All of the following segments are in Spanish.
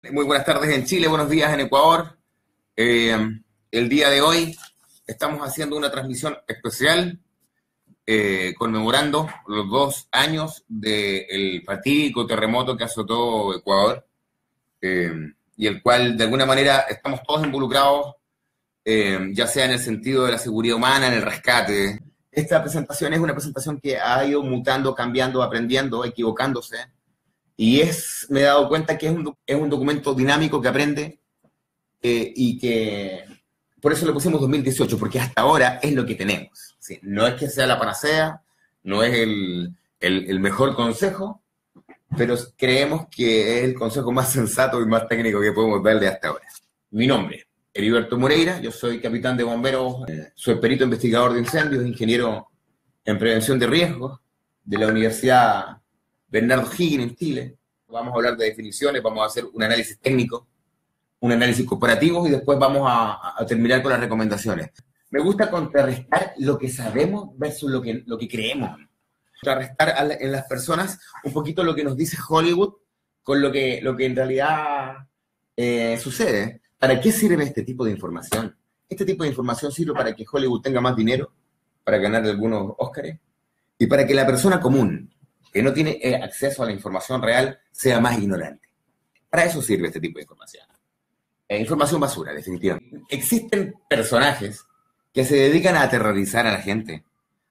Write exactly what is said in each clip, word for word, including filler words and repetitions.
Muy buenas tardes en Chile, buenos días en Ecuador. Eh, el día de hoy estamos haciendo una transmisión especial eh, conmemorando los dos años del fatídico terremoto que azotó Ecuador eh, y el cual de alguna manera estamos todos involucrados, eh, ya sea en el sentido de la seguridad humana, en el rescate. Esta presentación es una presentación que ha ido mutando, cambiando, aprendiendo, equivocándose. Y es, me he dado cuenta que es un, es un documento dinámico que aprende eh, y que por eso le pusimos dos mil dieciocho, porque hasta ahora es lo que tenemos. ¿Sí? No es que sea la panacea, no es el, el, el mejor consejo, pero creemos que es el consejo más sensato y más técnico que podemos darle hasta ahora. Mi nombre, Heriberto Moreira, yo soy capitán de bomberos, eh, soy perito investigador de incendios, ingeniero en prevención de riesgos de la Universidad Bernardo Higgins en Chile. Vamos a hablar de definiciones, vamos a hacer un análisis técnico, un análisis comparativo y después vamos a, a terminar con las recomendaciones. Me gusta contrarrestar lo que sabemos versus lo que, lo que creemos. Contrarrestar a la, en las personas un poquito lo que nos dice Hollywood con lo que, lo que en realidad eh, sucede. ¿Para qué sirve este tipo de información? Este tipo de información sirve para que Hollywood tenga más dinero, para ganar algunos Óscares y para que la persona común que no tiene eh, acceso a la información real, sea más ignorante. Para eso sirve este tipo de información. Eh, información basura, definitivamente. Existen personajes que se dedican a aterrorizar a la gente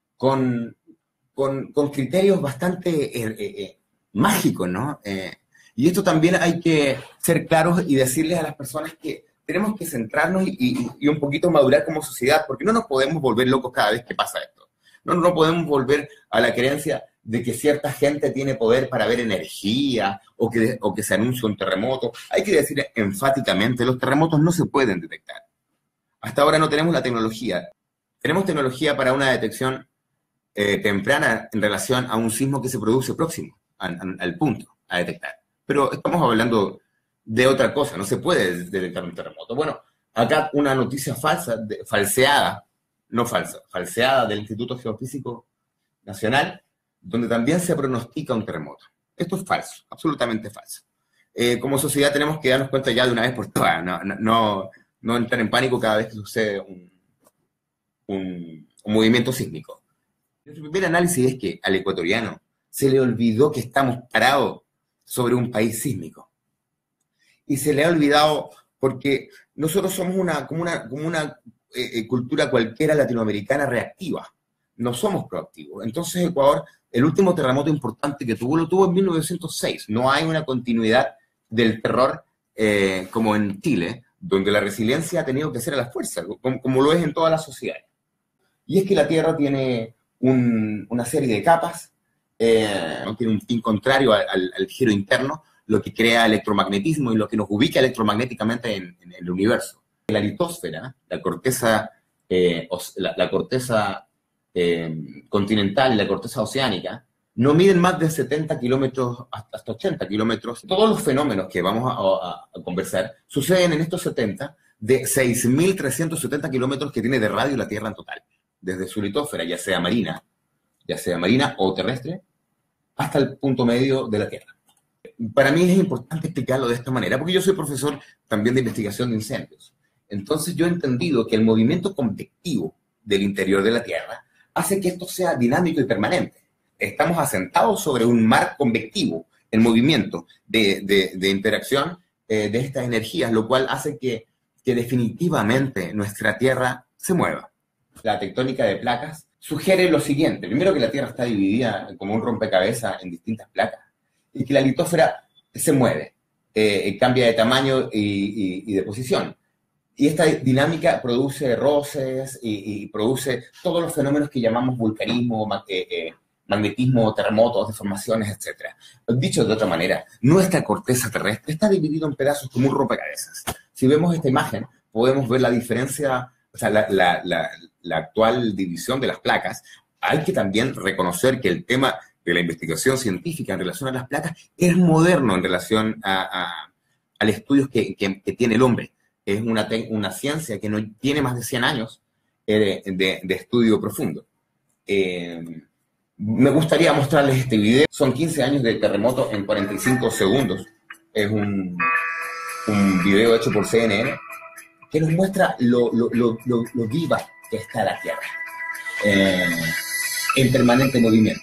con, con, con criterios bastante eh, eh, mágicos, ¿no? Eh, y esto también hay que ser claros y decirles a las personas que tenemos que centrarnos y, y, y un poquito madurar como sociedad, porque no nos podemos volver locos cada vez que pasa esto. No, no podemos volver a la creencia de que cierta gente tiene poder para ver energía o que, o que se anuncia un terremoto. Hay que decir enfáticamente, los terremotos no se pueden detectar. Hasta ahora no tenemos la tecnología. Tenemos tecnología para una detección eh, temprana en relación a un sismo que se produce próximo a, a, al punto a detectar. Pero estamos hablando de otra cosa, no se puede detectar un terremoto. Bueno, acá una noticia falsa, de, falseada, no falsa, falseada del Instituto Geofísico Nacional, donde también se pronostica un terremoto. Esto es falso, absolutamente falso. Eh, como sociedad tenemos que darnos cuenta ya de una vez por todas, no, no, no, no entrar en pánico cada vez que sucede un, un, un movimiento sísmico. El primer análisis es que al ecuatoriano se le olvidó que estamos parados sobre un país sísmico. Y se le ha olvidado porque nosotros somos una, como una, como una eh, cultura cualquiera latinoamericana reactiva. No somos proactivos. Entonces Ecuador, el último terremoto importante que tuvo, lo tuvo en mil novecientos seis. No hay una continuidad del terror eh, como en Chile, donde la resiliencia ha tenido que ser a la fuerza, como, como lo es en todas las sociedades. Y es que la Tierra tiene un, una serie de capas, eh, tiene un fin contrario al, al, al giro interno, lo que crea electromagnetismo y lo que nos ubica electromagnéticamente en, en el universo. La litosfera, la corteza, eh, la, la corteza Eh, continental y la corteza oceánica, no miden más de setenta kilómetros hasta ochenta kilómetros. Todos los fenómenos que vamos a, a, a conversar suceden en estos setenta de seis mil trescientos setenta kilómetros que tiene de radio la Tierra en total, desde su litosfera, ya sea marina, ya sea marina o terrestre, hasta el punto medio de la Tierra. Para mí es importante explicarlo de esta manera, porque yo soy profesor también de investigación de incendios. Entonces yo he entendido que el movimiento convectivo del interior de la Tierra hace que esto sea dinámico y permanente. Estamos asentados sobre un mar convectivo en movimiento de, de, de interacción eh, de estas energías, lo cual hace que, que definitivamente nuestra Tierra se mueva. La tectónica de placas sugiere lo siguiente. Primero, que la Tierra está dividida como un rompecabezas en distintas placas y que la litosfera se mueve, eh, cambia de tamaño y, y, y de posición. Y esta dinámica produce roces y, y produce todos los fenómenos que llamamos vulcanismo, eh, eh, magnetismo, terremotos, deformaciones, etcétera. Dicho de otra manera, nuestra corteza terrestre está dividida en pedazos como un rompecabezas. Si vemos esta imagen, podemos ver la diferencia, o sea, la, la, la, la actual división de las placas. Hay que también reconocer que el tema de la investigación científica en relación a las placas es moderno en relación a, a, al estudio que, que, que tiene el hombre. Es una, una ciencia que no tiene más de cien años eh, de, de estudio profundo. Eh, me gustaría mostrarles este video. Son quince años de terremoto en cuarenta y cinco segundos. Es un, un video hecho por C N N que nos muestra lo, lo, lo, lo, lo viva que está la Tierra, eh, en permanente movimiento.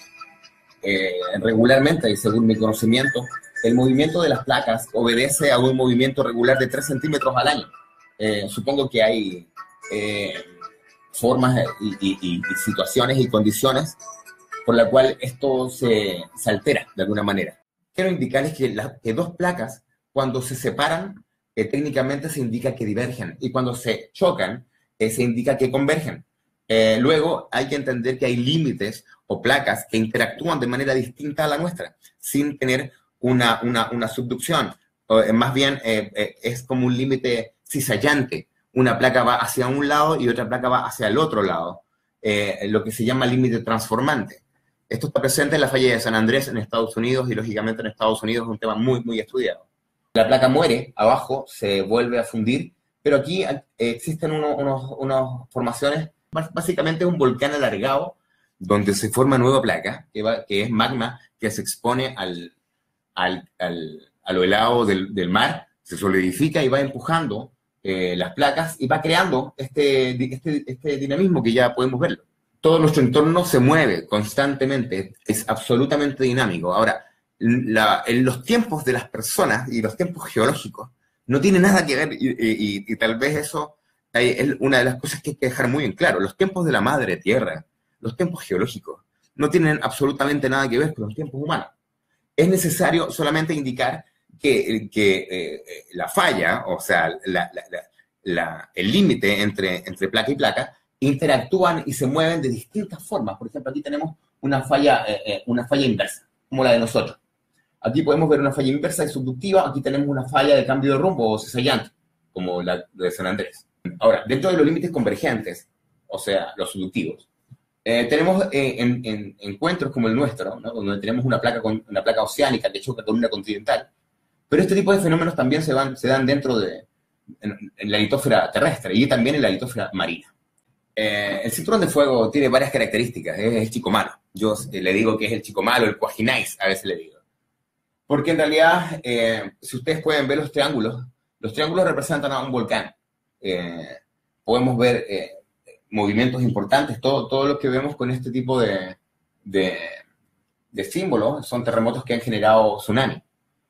Eh, regularmente, y según mi conocimiento, el movimiento de las placas obedece a un movimiento regular de tres centímetros al año. Eh, supongo que hay eh, formas y, y, y situaciones y condiciones por la cual esto se, se altera de alguna manera. Quiero indicarles que, la, que dos placas, cuando se separan, eh, técnicamente se indica que divergen, y cuando se chocan, eh, se indica que convergen. Eh, luego hay que entender que hay límites o placas que interactúan de manera distinta a la nuestra, sin tener una, una, una subducción. O, eh, más bien eh, eh, es como un límite cizallante. Una placa va hacia un lado y otra placa va hacia el otro lado, eh, lo que se llama límite transformante. Esto está presente en la falla de San Andrés en Estados Unidos, y lógicamente en Estados Unidos es un tema muy, muy estudiado. La placa muere, abajo se vuelve a fundir, pero aquí eh, existen unos, unos, unas formaciones, básicamente un volcán alargado, donde se forma nueva placa, que, va, que es magma, que se expone al, al, al, a lo helado del, del mar, se solidifica y va empujando eh, las placas y va creando este, este, este dinamismo que ya podemos verlo. Todo nuestro entorno se mueve constantemente, es absolutamente dinámico. Ahora, la, en los tiempos de las personas y los tiempos geológicos no tiene nada que ver, y, y, y tal vez eso es una de las cosas que hay que dejar muy en claro. Los tiempos de la madre tierra, los tiempos geológicos, no tienen absolutamente nada que ver con los tiempos humanos. Es necesario solamente indicar que, que eh, la falla, o sea, la, la, la, la, el límite entre, entre placa y placa, interactúan y se mueven de distintas formas. Por ejemplo, aquí tenemos una falla, eh, eh, una falla inversa, como la de nosotros. Aquí podemos ver una falla inversa y subductiva. Aquí tenemos una falla de cambio de rumbo o cizallante, como la de San Andrés. Ahora, dentro de los límites convergentes, o sea, los subductivos, eh, tenemos eh, en, en, encuentros como el nuestro, ¿no? Donde tenemos una placa, con, una placa oceánica que choca con una continental. Pero este tipo de fenómenos también se, van, se dan dentro de en, en la litósfera terrestre y también en la litósfera marina. Eh, el cinturón de fuego tiene varias características. Es el chico malo. Yo eh, le digo que es el chico malo, el cuajináis, a veces le digo. Porque en realidad, eh, si ustedes pueden ver los triángulos, los triángulos representan a un volcán. Eh, podemos ver eh, movimientos importantes. Todo, todo lo que vemos con este tipo de, de, de símbolos son terremotos que han generado tsunami.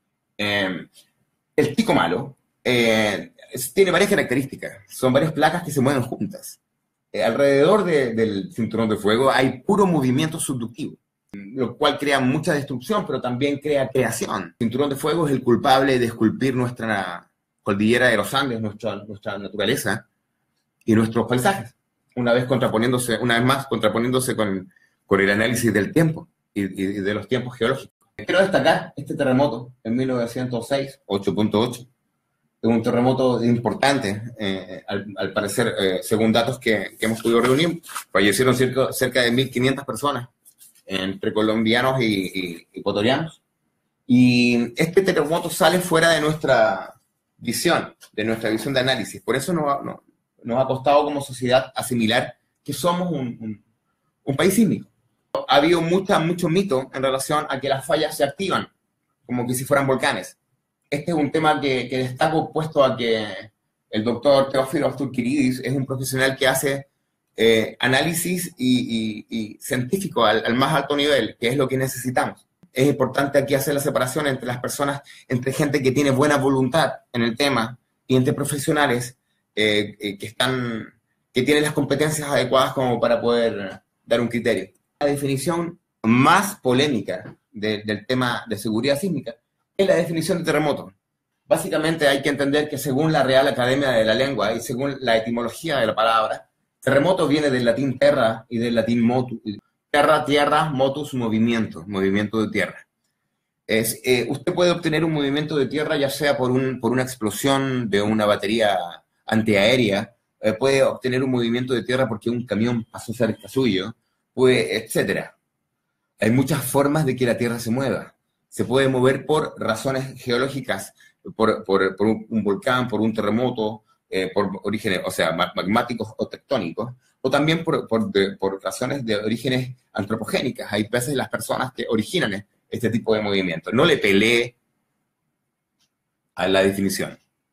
Eh, el chico malo eh, tiene varias características. Son varias placas que se mueven juntas. Eh, alrededor de, del cinturón de fuego hay puro movimiento subductivo, lo cual crea mucha destrucción, pero también crea creación. El cinturón de fuego es el culpable de esculpir nuestra cordillera de los Andes, nuestra, nuestra naturaleza y nuestros paisajes, una vez contraponiéndose, una vez más contraponiéndose con, con el análisis del tiempo y, y de los tiempos geológicos. Quiero destacar este terremoto en mil novecientos seis, ocho punto ocho. Es un terremoto importante, eh, al, al parecer, eh, según datos que, que hemos podido reunir, fallecieron cerca, cerca de mil quinientas personas, entre colombianos y, y, y ecuatorianos. Y este terremoto sale fuera de nuestra visión, de nuestra visión de análisis. Por eso nos, nos, nos ha costado como sociedad asimilar que somos un, un, un país sísmico. Ha habido mucha, mucho mito en relación a que las fallas se activan, como que si fueran volcanes. Este es un tema que, que destaco, puesto a que el doctor Teófilo Asturquiridis es un profesional que hace eh, análisis y, y, y científico al, al más alto nivel, que es lo que necesitamos. Es importante aquí hacer la separación entre las personas, entre gente que tiene buena voluntad en el tema y entre profesionales eh, eh, que, están, que tienen las competencias adecuadas como para poder dar un criterio. La definición más polémica de, del tema de seguridad sísmica es la definición de terremoto. Básicamente hay que entender que según la Real Academia de la Lengua y según la etimología de la palabra, terremoto viene del latín terra y del latín motus. Terra, tierra, motus, movimiento, movimiento de tierra. Es, eh, usted puede obtener un movimiento de tierra ya sea por, un, por una explosión de una batería antiaérea, eh, puede obtener un movimiento de tierra porque un camión pasó cerca suyo, puede, etcétera. Hay muchas formas de que la tierra se mueva. Se puede mover por razones geológicas, por, por, por un, un volcán, por un terremoto, eh, por orígenes, o sea, magmáticos o tectónicos, o también por, por, de, por razones de orígenes antropogénicas. Hay veces las personas que originan este tipo de movimientos. No le peleé a la definición.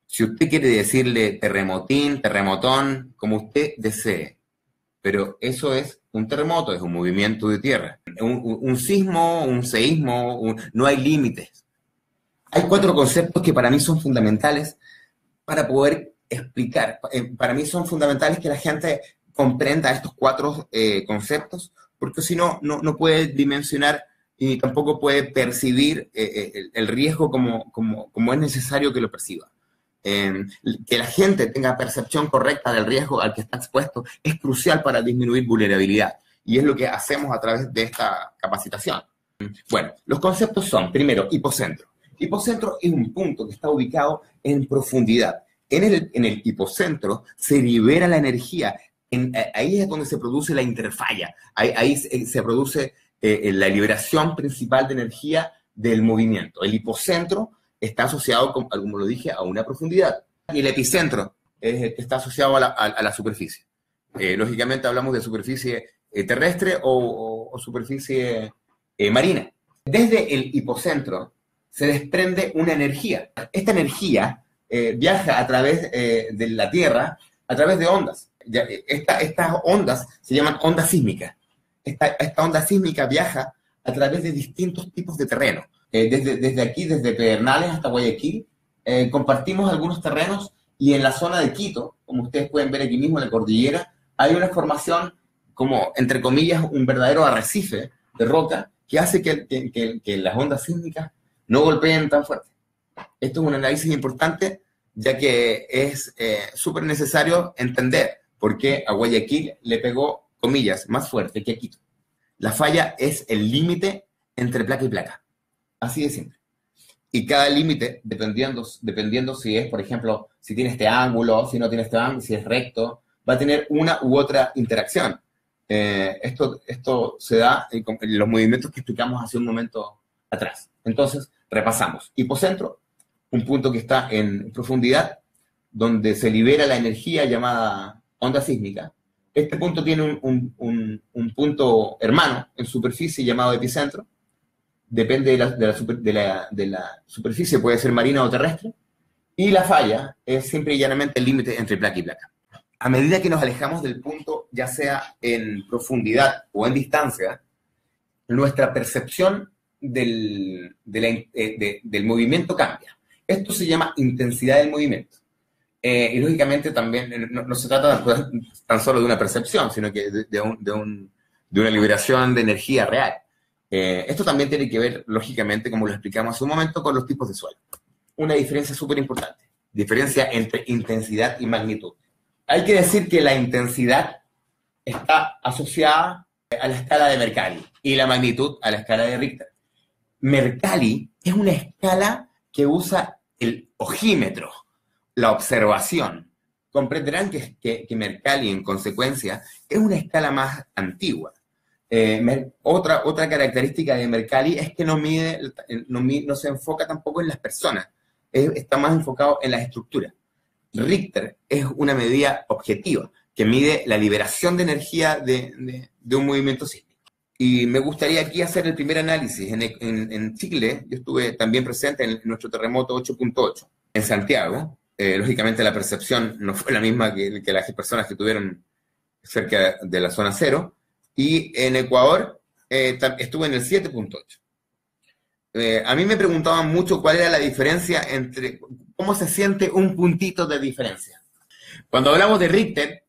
Si usted quiere decirle terremotín, terremotón, como usted desee, pero eso es un terremoto, es un movimiento de tierra. Un, un, un sismo, un seísmo, un, no hay límites. Hay cuatro conceptos que para mí son fundamentales para poder explicar. Eh, para mí son fundamentales que la gente comprenda estos cuatro eh, conceptos, porque si no, no, no puede dimensionar y tampoco puede percibir eh, el, el riesgo como, como, como es necesario que lo perciba. Eh, que la gente tenga percepción correcta del riesgo al que está expuesto es crucial para disminuir vulnerabilidad, y es lo que hacemos a través de esta capacitación. Bueno, los conceptos son, primero, hipocentro. Hipocentro es un punto que está ubicado en profundidad. En el, en el hipocentro se libera la energía. En, ahí es donde se produce la interfalla. Ahí, ahí se, se produce eh, la liberación principal de energía del movimiento. El hipocentro está asociado, con, como lo dije, a una profundidad. Y el epicentro es el que está asociado a la, a, a la superficie. Eh, lógicamente hablamos de superficie eh, terrestre o, o, o superficie eh, marina. Desde el hipocentro se desprende una energía. Esta energía eh, viaja a través eh, de la Tierra, a través de ondas. Ya, esta, estas ondas se llaman ondas sísmicas. Esta, esta onda sísmica viaja a través de distintos tipos de terreno. Eh, desde, desde aquí, desde Pedernales hasta Guayaquil, eh, compartimos algunos terrenos, y en la zona de Quito, como ustedes pueden ver aquí mismo en la cordillera, hay una formación como, entre comillas, un verdadero arrecife de roca que hace que, que, que, que las ondas sísmicas no golpeen tan fuerte. Esto es un análisis importante, ya que es eh, súper necesario entender por qué a Guayaquil le pegó, comillas, más fuerte que a Quito. La falla es el límite entre placa y placa. Así de simple. Y cada límite, dependiendo, dependiendo si es, por ejemplo, si tiene este ángulo, si no tiene este ángulo, si es recto, va a tener una u otra interacción. Eh, esto, esto se da en, en los movimientos que explicamos hace un momento atrás. Entonces, repasamos. Hipocentro, un punto que está en profundidad, donde se libera la energía llamada onda sísmica. Este punto tiene un, un, un, un punto hermano en superficie llamado epicentro. Depende de la, de, la super, de, la, de la superficie, puede ser marina o terrestre. Y la falla es simple y llanamente el límite entre placa y placa. A medida que nos alejamos del punto, ya sea en profundidad o en distancia, nuestra percepción del, de la, de, del movimiento cambia. Esto se llama intensidad del movimiento. Eh, y lógicamente también no, no se trata tan solo de una percepción, sino que de, de, un, de, un, de una liberación de energía real. Eh, esto también tiene que ver, lógicamente, como lo explicamos hace un momento, con los tipos de suelo. Una diferencia súper importante. Diferencia entre intensidad y magnitud. Hay que decir que la intensidad está asociada a la escala de Mercalli y la magnitud a la escala de Richter. Mercalli es una escala que usa el ojímetro, la observación. Comprenderán que, que, que Mercalli, en consecuencia, es una escala más antigua. Eh, mer, otra, otra característica de Mercalli es que no, mide, no, no se enfoca tampoco en las personas, es, está más enfocado en las estructuras. Richter es una medida objetiva que mide la liberación de energía de, de, de un movimiento sísmico. Y me gustaría aquí hacer el primer análisis. En, en, en Chile, yo estuve también presente en nuestro terremoto ocho punto ocho. En Santiago, eh, lógicamente la percepción no fue la misma que, que las personas que estuvieron cerca de la zona cero. Y en Ecuador eh, estuve en el siete punto ocho. Eh, a mí me preguntaban mucho cuál era la diferencia entre, cómo se siente un puntito de diferencia. Cuando hablamos de Richter,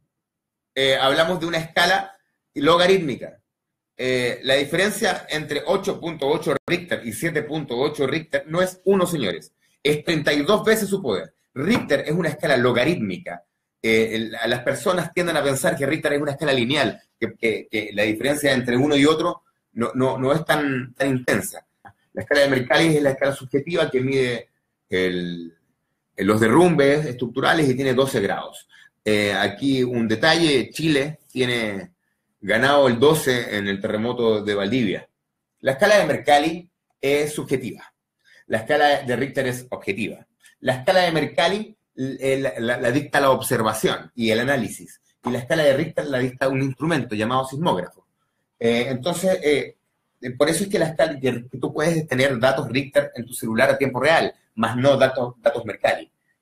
eh, hablamos de una escala logarítmica. Eh, la diferencia entre ocho punto ocho Richter y siete punto ocho Richter no es uno, señores, es treinta y dos veces su poder. Richter es una escala logarítmica. Eh, el, las personas tienden a pensar que Richter es una escala lineal, que, que, que la diferencia entre uno y otro no, no, no es tan, tan intensa. La escala de Mercalli es la escala subjetiva que mide el, los derrumbes estructurales y tiene doce grados. Eh, aquí un detalle, Chile tiene ganado el doce en el terremoto de Valdivia. La escala de Mercalli es subjetiva. La escala de Richter es objetiva. La escala de Mercalli la, la, la dicta la observación y el análisis. Y la escala de Richter la dicta un instrumento llamado sismógrafo. Eh, entonces, eh, por eso es que la escala, que tú puedes tener datos Richter en tu celular a tiempo real, más no datos, datos Mercalli.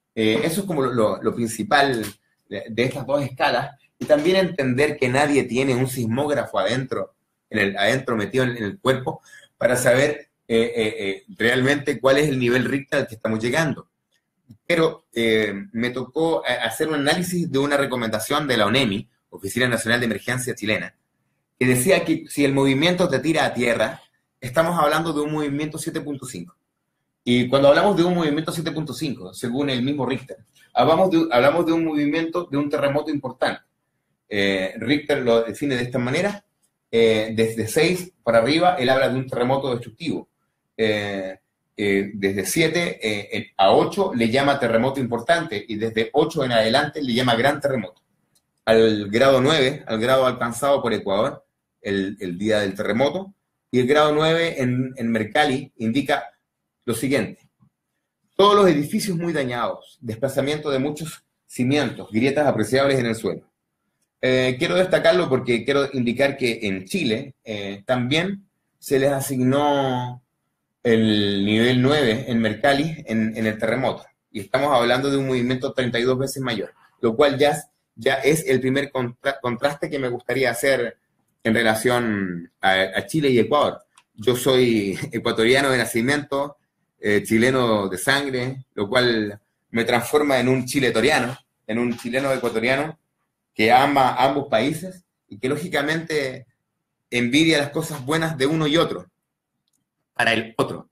Eh, eso es como lo, lo, lo principal de, de estas dos escalas. Y también entender que nadie tiene un sismógrafo adentro, en el, adentro metido en, en el cuerpo, para saber eh, eh, eh, realmente cuál es el nivel Richter al que estamos llegando. Pero eh, me tocó hacer un análisis de una recomendación de la ONEMI, Oficina Nacional de Emergencia Chilena, que decía que si el movimiento te tira a tierra, estamos hablando de un movimiento siete punto cinco. Y cuando hablamos de un movimiento siete punto cinco, según el mismo Richter, hablamos de, hablamos de un movimiento, de un terremoto importante. Eh, Richter lo define de esta manera, eh, desde seis para arriba, él habla de un terremoto destructivo. Eh, eh, desde siete eh, a ocho le llama terremoto importante, y desde ocho en adelante le llama gran terremoto. Al grado nueve, al grado alcanzado por Ecuador, el, el día del terremoto, y el grado nueve en, en Mercalli indica lo siguiente: todos los edificios muy dañados, desplazamiento de muchos cimientos, grietas apreciables en el suelo. Eh, quiero destacarlo porque quiero indicar que en Chile eh, también se les asignó el nivel nueve en Mercalli en, en el terremoto, y estamos hablando de un movimiento treinta y dos veces mayor, lo cual ya, ya es el primer contra, contraste que me gustaría hacer en relación a, a Chile y Ecuador. Yo soy ecuatoriano de nacimiento, eh, chileno de sangre, lo cual me transforma en un chiletoriano, en un chileno ecuatoriano que ama ambos países y que lógicamente envidia las cosas buenas de uno y otro para el otro.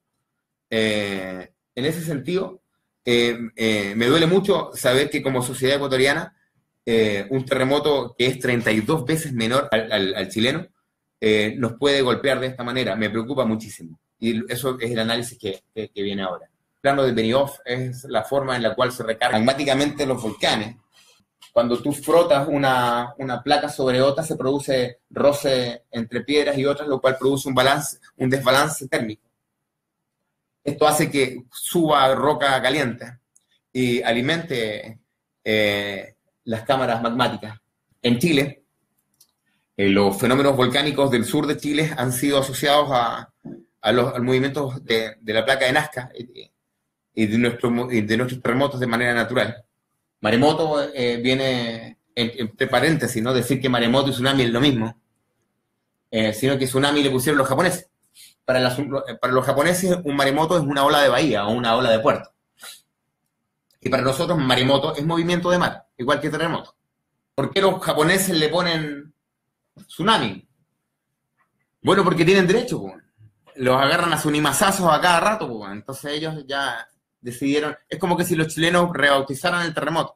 Eh, en ese sentido, eh, eh, me duele mucho saber que como sociedad ecuatoriana, eh, un terremoto que es treinta y dos veces menor al, al, al chileno, eh, nos puede golpear de esta manera. Me preocupa muchísimo. Y eso es el análisis que, que, que viene ahora. El plano de Benioff es la forma en la cual se recargan magmáticamente los volcanes. Cuando tú frotas una, una placa sobre otra, se produce roce entre piedras y otras, lo cual produce un, balance, un desbalance térmico. Esto hace que suba roca caliente y alimente eh, las cámaras magmáticas. En Chile, eh, los fenómenos volcánicos del sur de Chile han sido asociados a, a los al movimientos de, de la placa de Nazca y, y, de nuestro, y de nuestros terremotos de manera natural. Maremoto eh, viene, entre paréntesis, ¿no? Decir que maremoto y tsunami es lo mismo, eh, sino que tsunami le pusieron los japoneses. Para, la, para los japoneses, un maremoto es una ola de bahía o una ola de puerto. Y para nosotros, maremoto es movimiento de mar, igual que terremoto. ¿Por qué los japoneses le ponen tsunami? Bueno, porque tienen derecho, pues. Los agarran a sunimazazos a cada rato, pues. Entonces ellos ya decidieron, es como que si los chilenos rebautizaran el terremoto.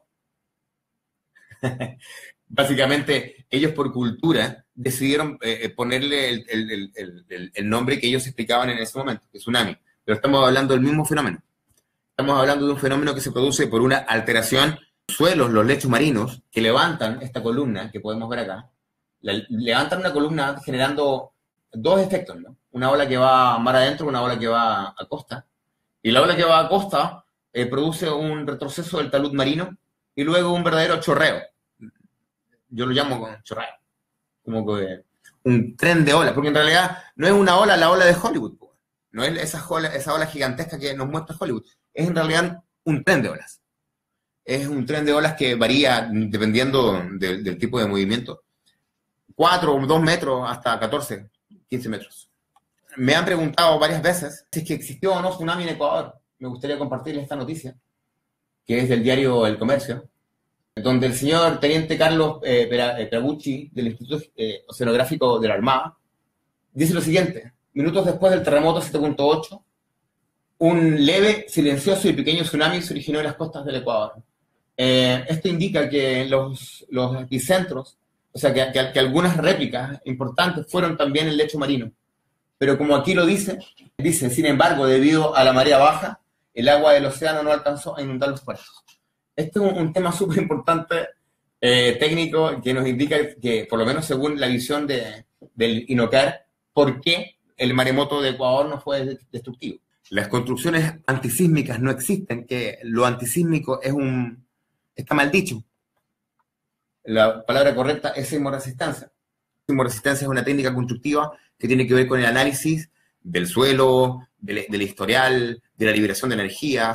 Básicamente, ellos por cultura decidieron eh, ponerle el, el, el, el, el nombre que ellos explicaban en ese momento, que es tsunami. Pero estamos hablando del mismo fenómeno. Estamos hablando de un fenómeno que se produce por una alteración de los suelos, los lechos marinos, que levantan esta columna que podemos ver acá. La, levantan una columna generando dos efectos, ¿no? Una ola que va mar adentro, una ola que va a costa. Y la ola que va a costa eh, produce un retroceso del talud marino y luego un verdadero chorreo. Yo lo llamo chorreo. Como que un tren de olas, porque en realidad no es una ola, la ola de Hollywood. No es esa ola, esa ola gigantesca que nos muestra Hollywood. Es en realidad un tren de olas. Es un tren de olas que varía dependiendo de, del tipo de movimiento. cuatro o dos metros hasta catorce, quince metros. Me han preguntado varias veces si es que existió o no tsunami en Ecuador. Me gustaría compartirles esta noticia, que es del diario El Comercio, donde el señor teniente Carlos eh, Perabucci, del Instituto eh, Oceanográfico de la Armada, dice lo siguiente: minutos después del terremoto siete punto ocho, un leve, silencioso y pequeño tsunami se originó en las costas del Ecuador. Eh, esto indica que los, los epicentros, o sea, que, que, que algunas réplicas importantes fueron también el lecho marino. Pero como aquí lo dice, dice, sin embargo, debido a la marea baja, el agua del océano no alcanzó a inundar los puertos. Este es un, un tema súper importante, eh, técnico, que nos indica que, por lo menos según la visión de, del INOCAR, por qué el maremoto de Ecuador no fue destructivo. Las construcciones antisísmicas no existen, que lo antisísmico es un, está mal dicho. La palabra correcta es sismoresistencia. Sismoresistencia es una técnica constructiva que tiene que ver con el análisis del suelo, del, del historial, de la liberación de energías,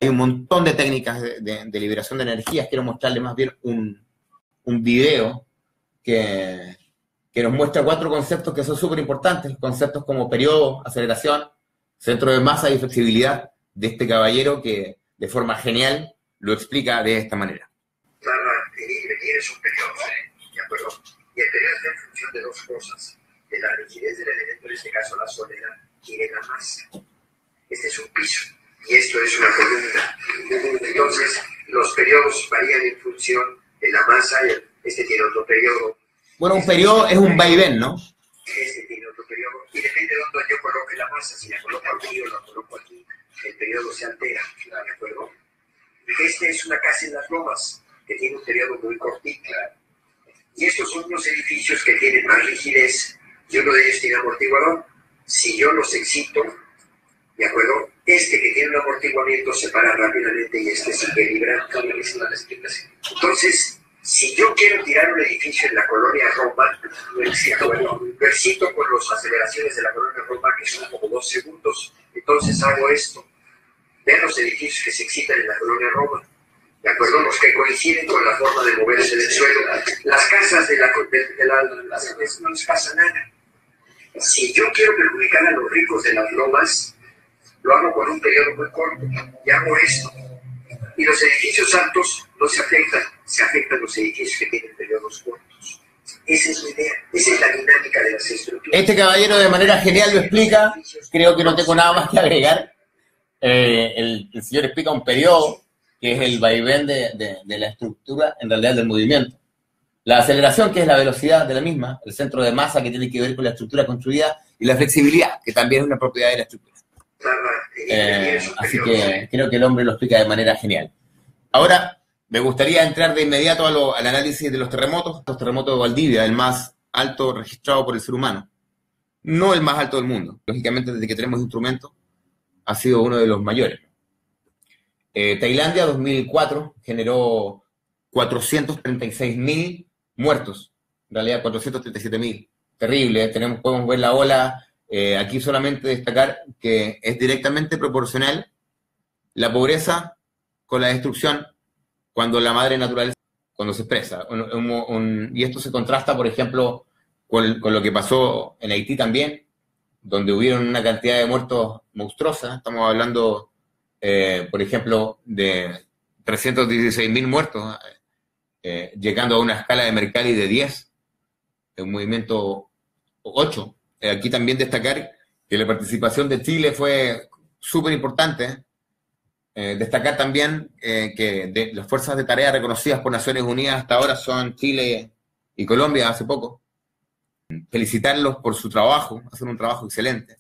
Hay un montón de técnicas de, de, de liberación de energías. Quiero mostrarle más bien un, un video que, que nos muestra cuatro conceptos que son súper importantes. Conceptos como periodo, aceleración, centro de masa y flexibilidad, de este caballero que de forma genial lo explica de esta manera. Venir y venir es un periodo, ¿de acuerdo? Y el periodo está en función de dos cosas, de la rigidez del elemento, en este caso la soledad, y de la masa. Este es un piso, y esto es una columna. Entonces, los periodos varían en función de la masa, y este tiene otro periodo. Bueno, un periodo es un vaivén, ¿no? Este tiene otro periodo, y depende de dónde yo coloque la masa, si la coloco aquí o la coloco aquí, el periodo se altera, ¿de acuerdo? Este es una casa en las Lomas, que tiene un periodo muy cortito. Y estos son unos edificios que tienen más rigidez, y uno de ellos tiene amortiguador. Si yo los excito, ¿de acuerdo? Este que tiene un amortiguamiento se para rápidamente y este sigue vibrando. Entonces, si yo quiero tirar un edificio en la colonia Roma, lo excito, bueno, lo excito con las aceleraciones de la colonia Roma, que son como dos segundos. Entonces hago esto. Vean los edificios que se excitan en la colonia Roma. ¿De acuerdo? Los que coinciden con la forma de moverse del suelo. Las casas de la... De, de la las, no les pasa nada. Si yo quiero perjudicar a los ricos de las lomas, lo hago con un periodo muy corto. Y hago esto. Y los edificios altos no se afectan. Se afectan los edificios que tienen periodos cortos. Esa es la idea. Esa es la dinámica de las estructuras. Este caballero de manera genial lo explica. Creo que no tengo nada más que agregar. Eh, el, el señor explica un periodo, que es el vaivén de, de, de la estructura, en realidad del movimiento. La aceleración, que es la velocidad de la misma, el centro de masa, que tiene que ver con la estructura construida, y la flexibilidad, que también es una propiedad de la estructura. Eh, así que creo que el hombre lo explica de manera genial. Ahora, me gustaría entrar de inmediato a lo, al análisis de los terremotos. Los terremotos de Valdivia, el más alto registrado por el ser humano. No el más alto del mundo. Lógicamente, desde que tenemos instrumentos, ha sido uno de los mayores. Eh, Tailandia, dos mil cuatro, generó cuatrocientos treinta y seis mil muertos. En realidad, cuatrocientos treinta y siete mil. Terrible, ¿eh? Tenemos, podemos ver la ola. Eh, aquí solamente destacar que es directamente proporcional la pobreza con la destrucción cuando la madre naturaleza, cuando se expresa. Un, un, un, y esto se contrasta, por ejemplo, con, con lo que pasó en Haití también, donde hubieron una cantidad de muertos monstruosa. Estamos hablando, eh, por ejemplo, de trescientos dieciséis mil muertos, eh, llegando a una escala de Mercalli de diez, un movimiento ocho. Eh, aquí también destacar que la participación de Chile fue súper importante. Eh, destacar también eh, que de las fuerzas de tarea reconocidas por Naciones Unidas hasta ahora son Chile y Colombia, hace poco. Felicitarlos por su trabajo, hacen un trabajo excelente.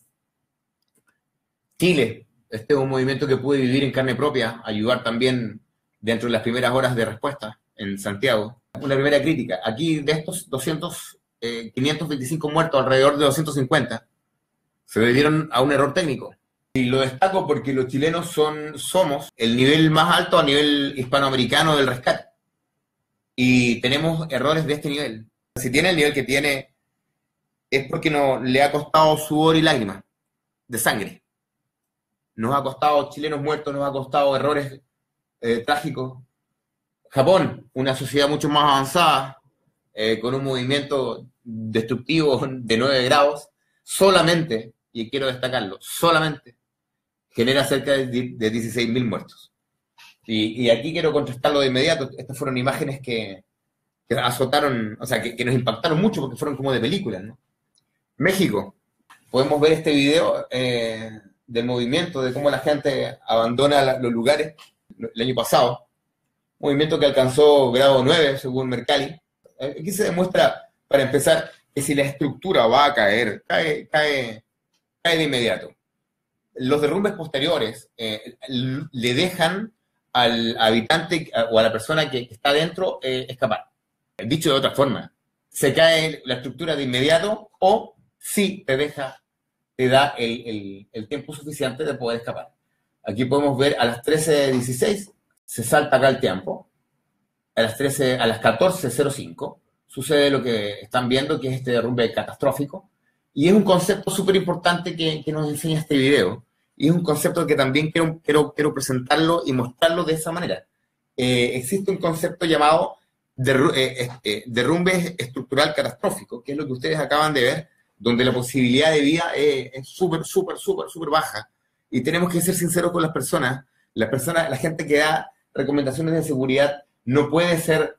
Chile, este es un movimiento que pude vivir en carne propia, ayudar también dentro de las primeras horas de respuesta en Santiago. Una primera crítica, aquí de estos doscientos, eh, quinientos veinticinco muertos, alrededor de doscientos cincuenta, se debieron a un error técnico. Y lo destaco porque los chilenos son, somos el nivel más alto a nivel hispanoamericano del rescate. Y tenemos errores de este nivel. Si tiene el nivel que tiene, es porque no, le ha costado sudor y lágrimas de sangre. Nos ha costado chilenos muertos, nos ha costado errores eh, trágicos. Japón, una sociedad mucho más avanzada, eh, con un movimiento destructivo de nueve grados, solamente, y quiero destacarlo, solamente genera cerca de dieciséis mil muertos. Y, y aquí quiero contrastarlo de inmediato. Estas fueron imágenes que, que azotaron, o sea, que, que nos impactaron mucho porque fueron como de películas, ¿no? México, podemos ver este video eh, del movimiento, de cómo la gente abandona la, los lugares el año pasado. Movimiento que alcanzó grado nueve, según Mercalli. Aquí se demuestra, para empezar, que si la estructura va a caer, cae, cae, cae de inmediato. Los derrumbes posteriores eh, le dejan al habitante o a la persona que está dentro eh, escapar. Dicho de otra forma, se cae la estructura de inmediato o sí te deja, te da el, el, el tiempo suficiente de poder escapar. Aquí podemos ver a las trece dieciséis se salta acá el tiempo, a las, trece, a las catorce cero cinco sucede lo que están viendo, que es este derrumbe catastrófico, y es un concepto súper importante que, que nos enseña este video, y es un concepto que también quiero, quiero, quiero presentarlo y mostrarlo de esa manera. Eh, existe un concepto llamado derru eh, eh, derrumbe estructural catastrófico, que es lo que ustedes acaban de ver, donde la posibilidad de vida es súper, súper, súper, súper baja. Y tenemos que ser sinceros con las personas. Las personas, la gente que da recomendaciones de seguridad no puede ser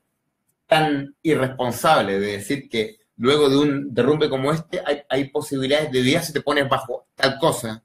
tan irresponsable de decir que luego de un derrumbe como este hay, hay posibilidades de vida si te pones bajo tal cosa.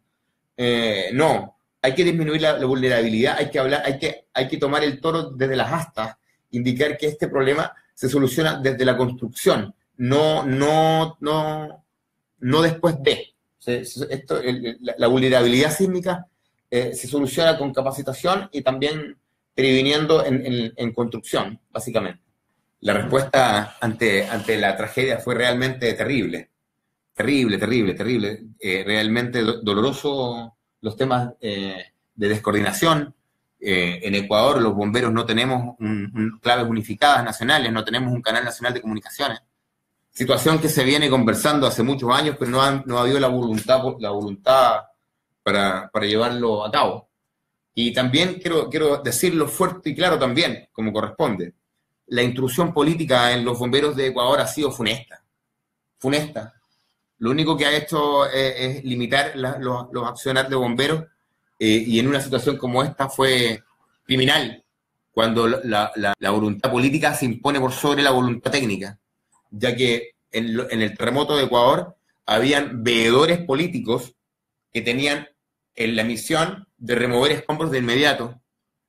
Eh, no, hay que disminuir la, la vulnerabilidad, hay que hablar, hay que, hay que tomar el toro desde las astas, indicar que este problema se soluciona desde la construcción, no, no, no, no después de. Esto, el, la, la vulnerabilidad sísmica eh, se soluciona con capacitación y también previniendo en, en, en construcción, básicamente. La respuesta ante, ante la tragedia fue realmente terrible. Terrible, terrible, terrible. Eh, realmente do, doloroso los temas eh, de descoordinación. Eh, en Ecuador los bomberos no tenemos un, un, claves unificadas nacionales, no tenemos un canal nacional de comunicaciones. Situación que se viene conversando hace muchos años, pero no ha, no ha habido la voluntad, la voluntad para, para llevarlo a cabo. Y también quiero, quiero decirlo fuerte y claro también, como corresponde. La intrusión política en los bomberos de Ecuador ha sido funesta. Funesta. Lo único que ha hecho es, es limitar la, los, los accionar de bomberos eh, y en una situación como esta fue criminal, cuando la, la, la voluntad política se impone por sobre la voluntad técnica, ya que en, lo, en el terremoto de Ecuador habían veedores políticos que tenían en la misión de remover escombros de inmediato.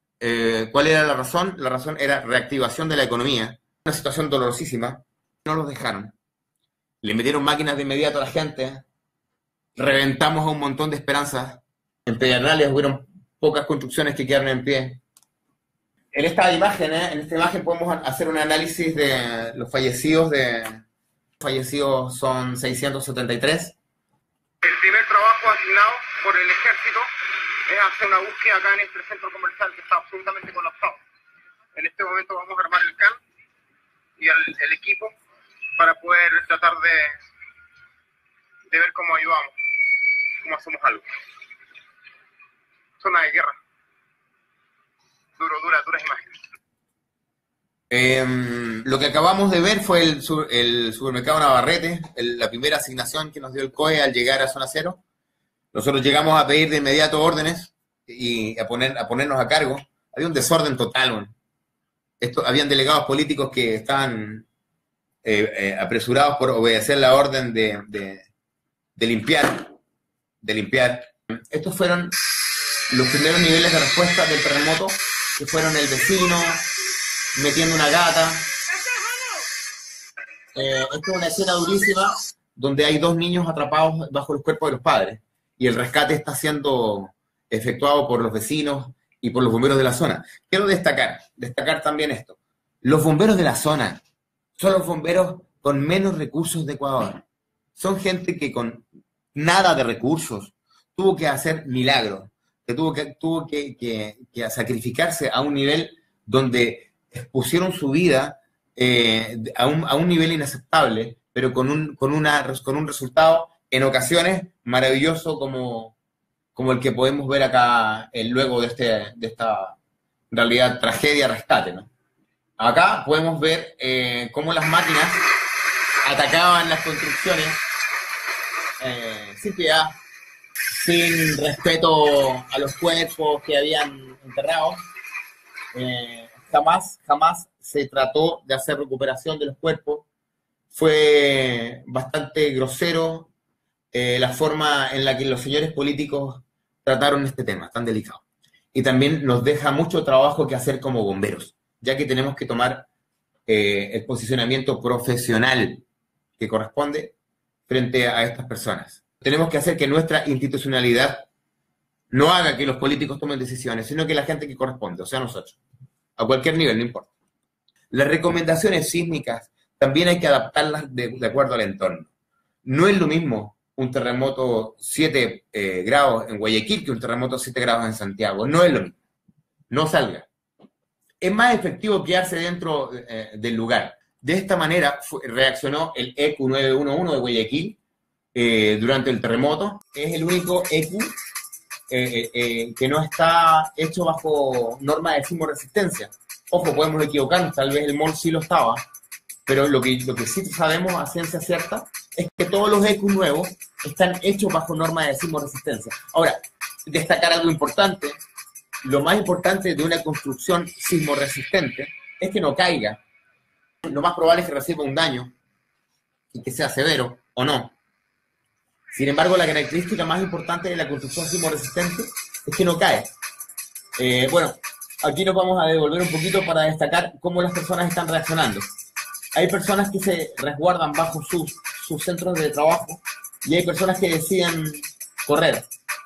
Eh, ¿Cuál era la razón? La razón era reactivación de la economía. Una situación dolorosísima. No los dejaron. Le metieron máquinas de inmediato a la gente. Reventamos a un montón de esperanzas. En Pedernales hubieron pocas construcciones que quedaron en pie. En esta imagen, ¿eh? en esta imagen podemos hacer un análisis de los fallecidos. De los fallecidos son seiscientos setenta y tres. El primer trabajo asignado por el ejército es hacer una búsqueda acá en este centro comercial que está absolutamente colapsado. En este momento vamos a armar el C A N y el, el equipo para poder tratar de, de ver cómo ayudamos, cómo hacemos algo. Zona de guerra. Duro, dura, duras imágenes. Eh, lo que acabamos de ver fue el, el supermercado Navarrete, el, la primera asignación que nos dio el C O E al llegar a Zona Cero. Nosotros llegamos a pedir de inmediato órdenes y a, poner, a ponernos a cargo. Había un desorden total. ¿no? Esto, habían delegados políticos que estaban eh, eh, apresurados por obedecer la orden de, de, de limpiar. De limpiar. Estos fueron los primeros niveles de respuesta del terremoto, que fueron el vecino metiendo una gata. Eh, esto es una escena durísima donde hay dos niños atrapados bajo los cuerpos de los padres y el rescate está siendo efectuado por los vecinos y por los bomberos de la zona. Quiero destacar, destacar también esto. Los bomberos de la zona son los bomberos con menos recursos de Ecuador. Son gente que con nada de recursos tuvo que hacer milagros, que tuvo que, tuvo que, que, que sacrificarse a un nivel donde expusieron su vida eh, a, un, a un nivel inaceptable, pero con un, con, una, con un resultado en ocasiones maravilloso como, como el que podemos ver acá eh, luego de, este, de esta, en realidad, tragedia rescate, ¿no? Acá podemos ver eh, cómo las máquinas atacaban las construcciones eh, sin piedad, sin respeto a los cuerpos que habían enterrado. Eh, jamás, jamás se trató de hacer recuperación de los cuerpos. Fue bastante grosero eh, la forma en la que los señores políticos trataron este tema tan delicado. Y también nos deja mucho trabajo que hacer como bomberos, ya que tenemos que tomar eh, el posicionamiento profesional que corresponde frente a estas personas. Tenemos que hacer que nuestra institucionalidad no haga que los políticos tomen decisiones, sino que la gente que corresponde, o sea, nosotros, a cualquier nivel, no importa. Las recomendaciones sísmicas también hay que adaptarlas de, de acuerdo al entorno. No es lo mismo un terremoto siete eh, grados en Guayaquil que un terremoto siete grados en Santiago. No es lo mismo. No salga. Es más efectivo quedarse dentro eh, del lugar. De esta manera fue, reaccionó el E Q nueve uno uno de Guayaquil eh, durante el terremoto. Es el único E Q eh, eh, que no está hecho bajo normas de sismoresistencia. Ojo, podemos equivocarnos, tal vez el mall sí lo estaba, pero lo que, lo que sí sabemos a ciencia cierta es que todos los E Q nuevos están hechos bajo normas de sismoresistencia. Ahora, destacar algo importante, lo más importante de una construcción sismoresistente es que no caiga. Lo más probable es que reciba un daño y que sea severo o no. Sin embargo, la característica más importante de la construcción sismoresistente es que no cae. Eh, bueno, aquí nos vamos a devolver un poquito para destacar cómo las personas están reaccionando. Hay personas que se resguardan bajo sus, sus centros de trabajo y hay personas que deciden correr.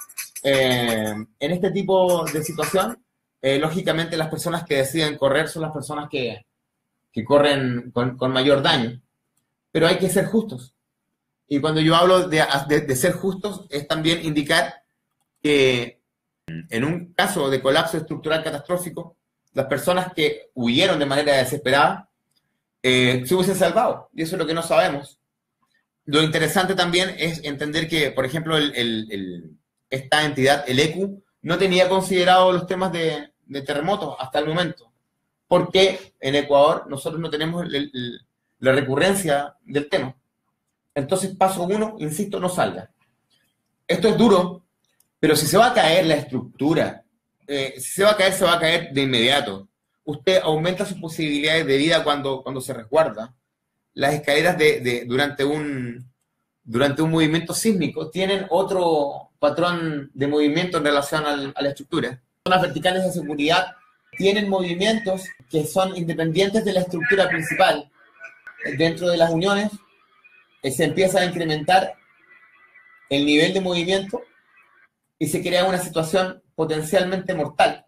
Eh, en este tipo de situación, eh, lógicamente las personas que deciden correr son las personas que, que corren con, con mayor daño. Pero hay que ser justos. Y cuando yo hablo de, de, de ser justos, es también indicar que en un caso de colapso estructural catastrófico, las personas que huyeron de manera desesperada eh, se hubiesen salvado. Y eso es lo que no sabemos. Lo interesante también es entender que, por ejemplo, el, el, el, esta entidad, el E Q, no tenía considerado los temas de, de terremotos hasta el momento. Porque en Ecuador nosotros no tenemos el, el, la recurrencia del tema. Entonces, paso uno, insisto, no salga. Esto es duro, pero si se va a caer la estructura, eh, si se va a caer, se va a caer de inmediato. Usted aumenta sus posibilidades de vida cuando, cuando se resguarda. Las escaleras de, de, durante, un, durante un movimiento sísmico tienen otro patrón de movimiento en relación al, a la estructura. Las zonas verticales de seguridad tienen movimientos que son independientes de la estructura principal. Dentro de las uniones eh, se empieza a incrementar el nivel de movimiento y se crea una situación potencialmente mortal.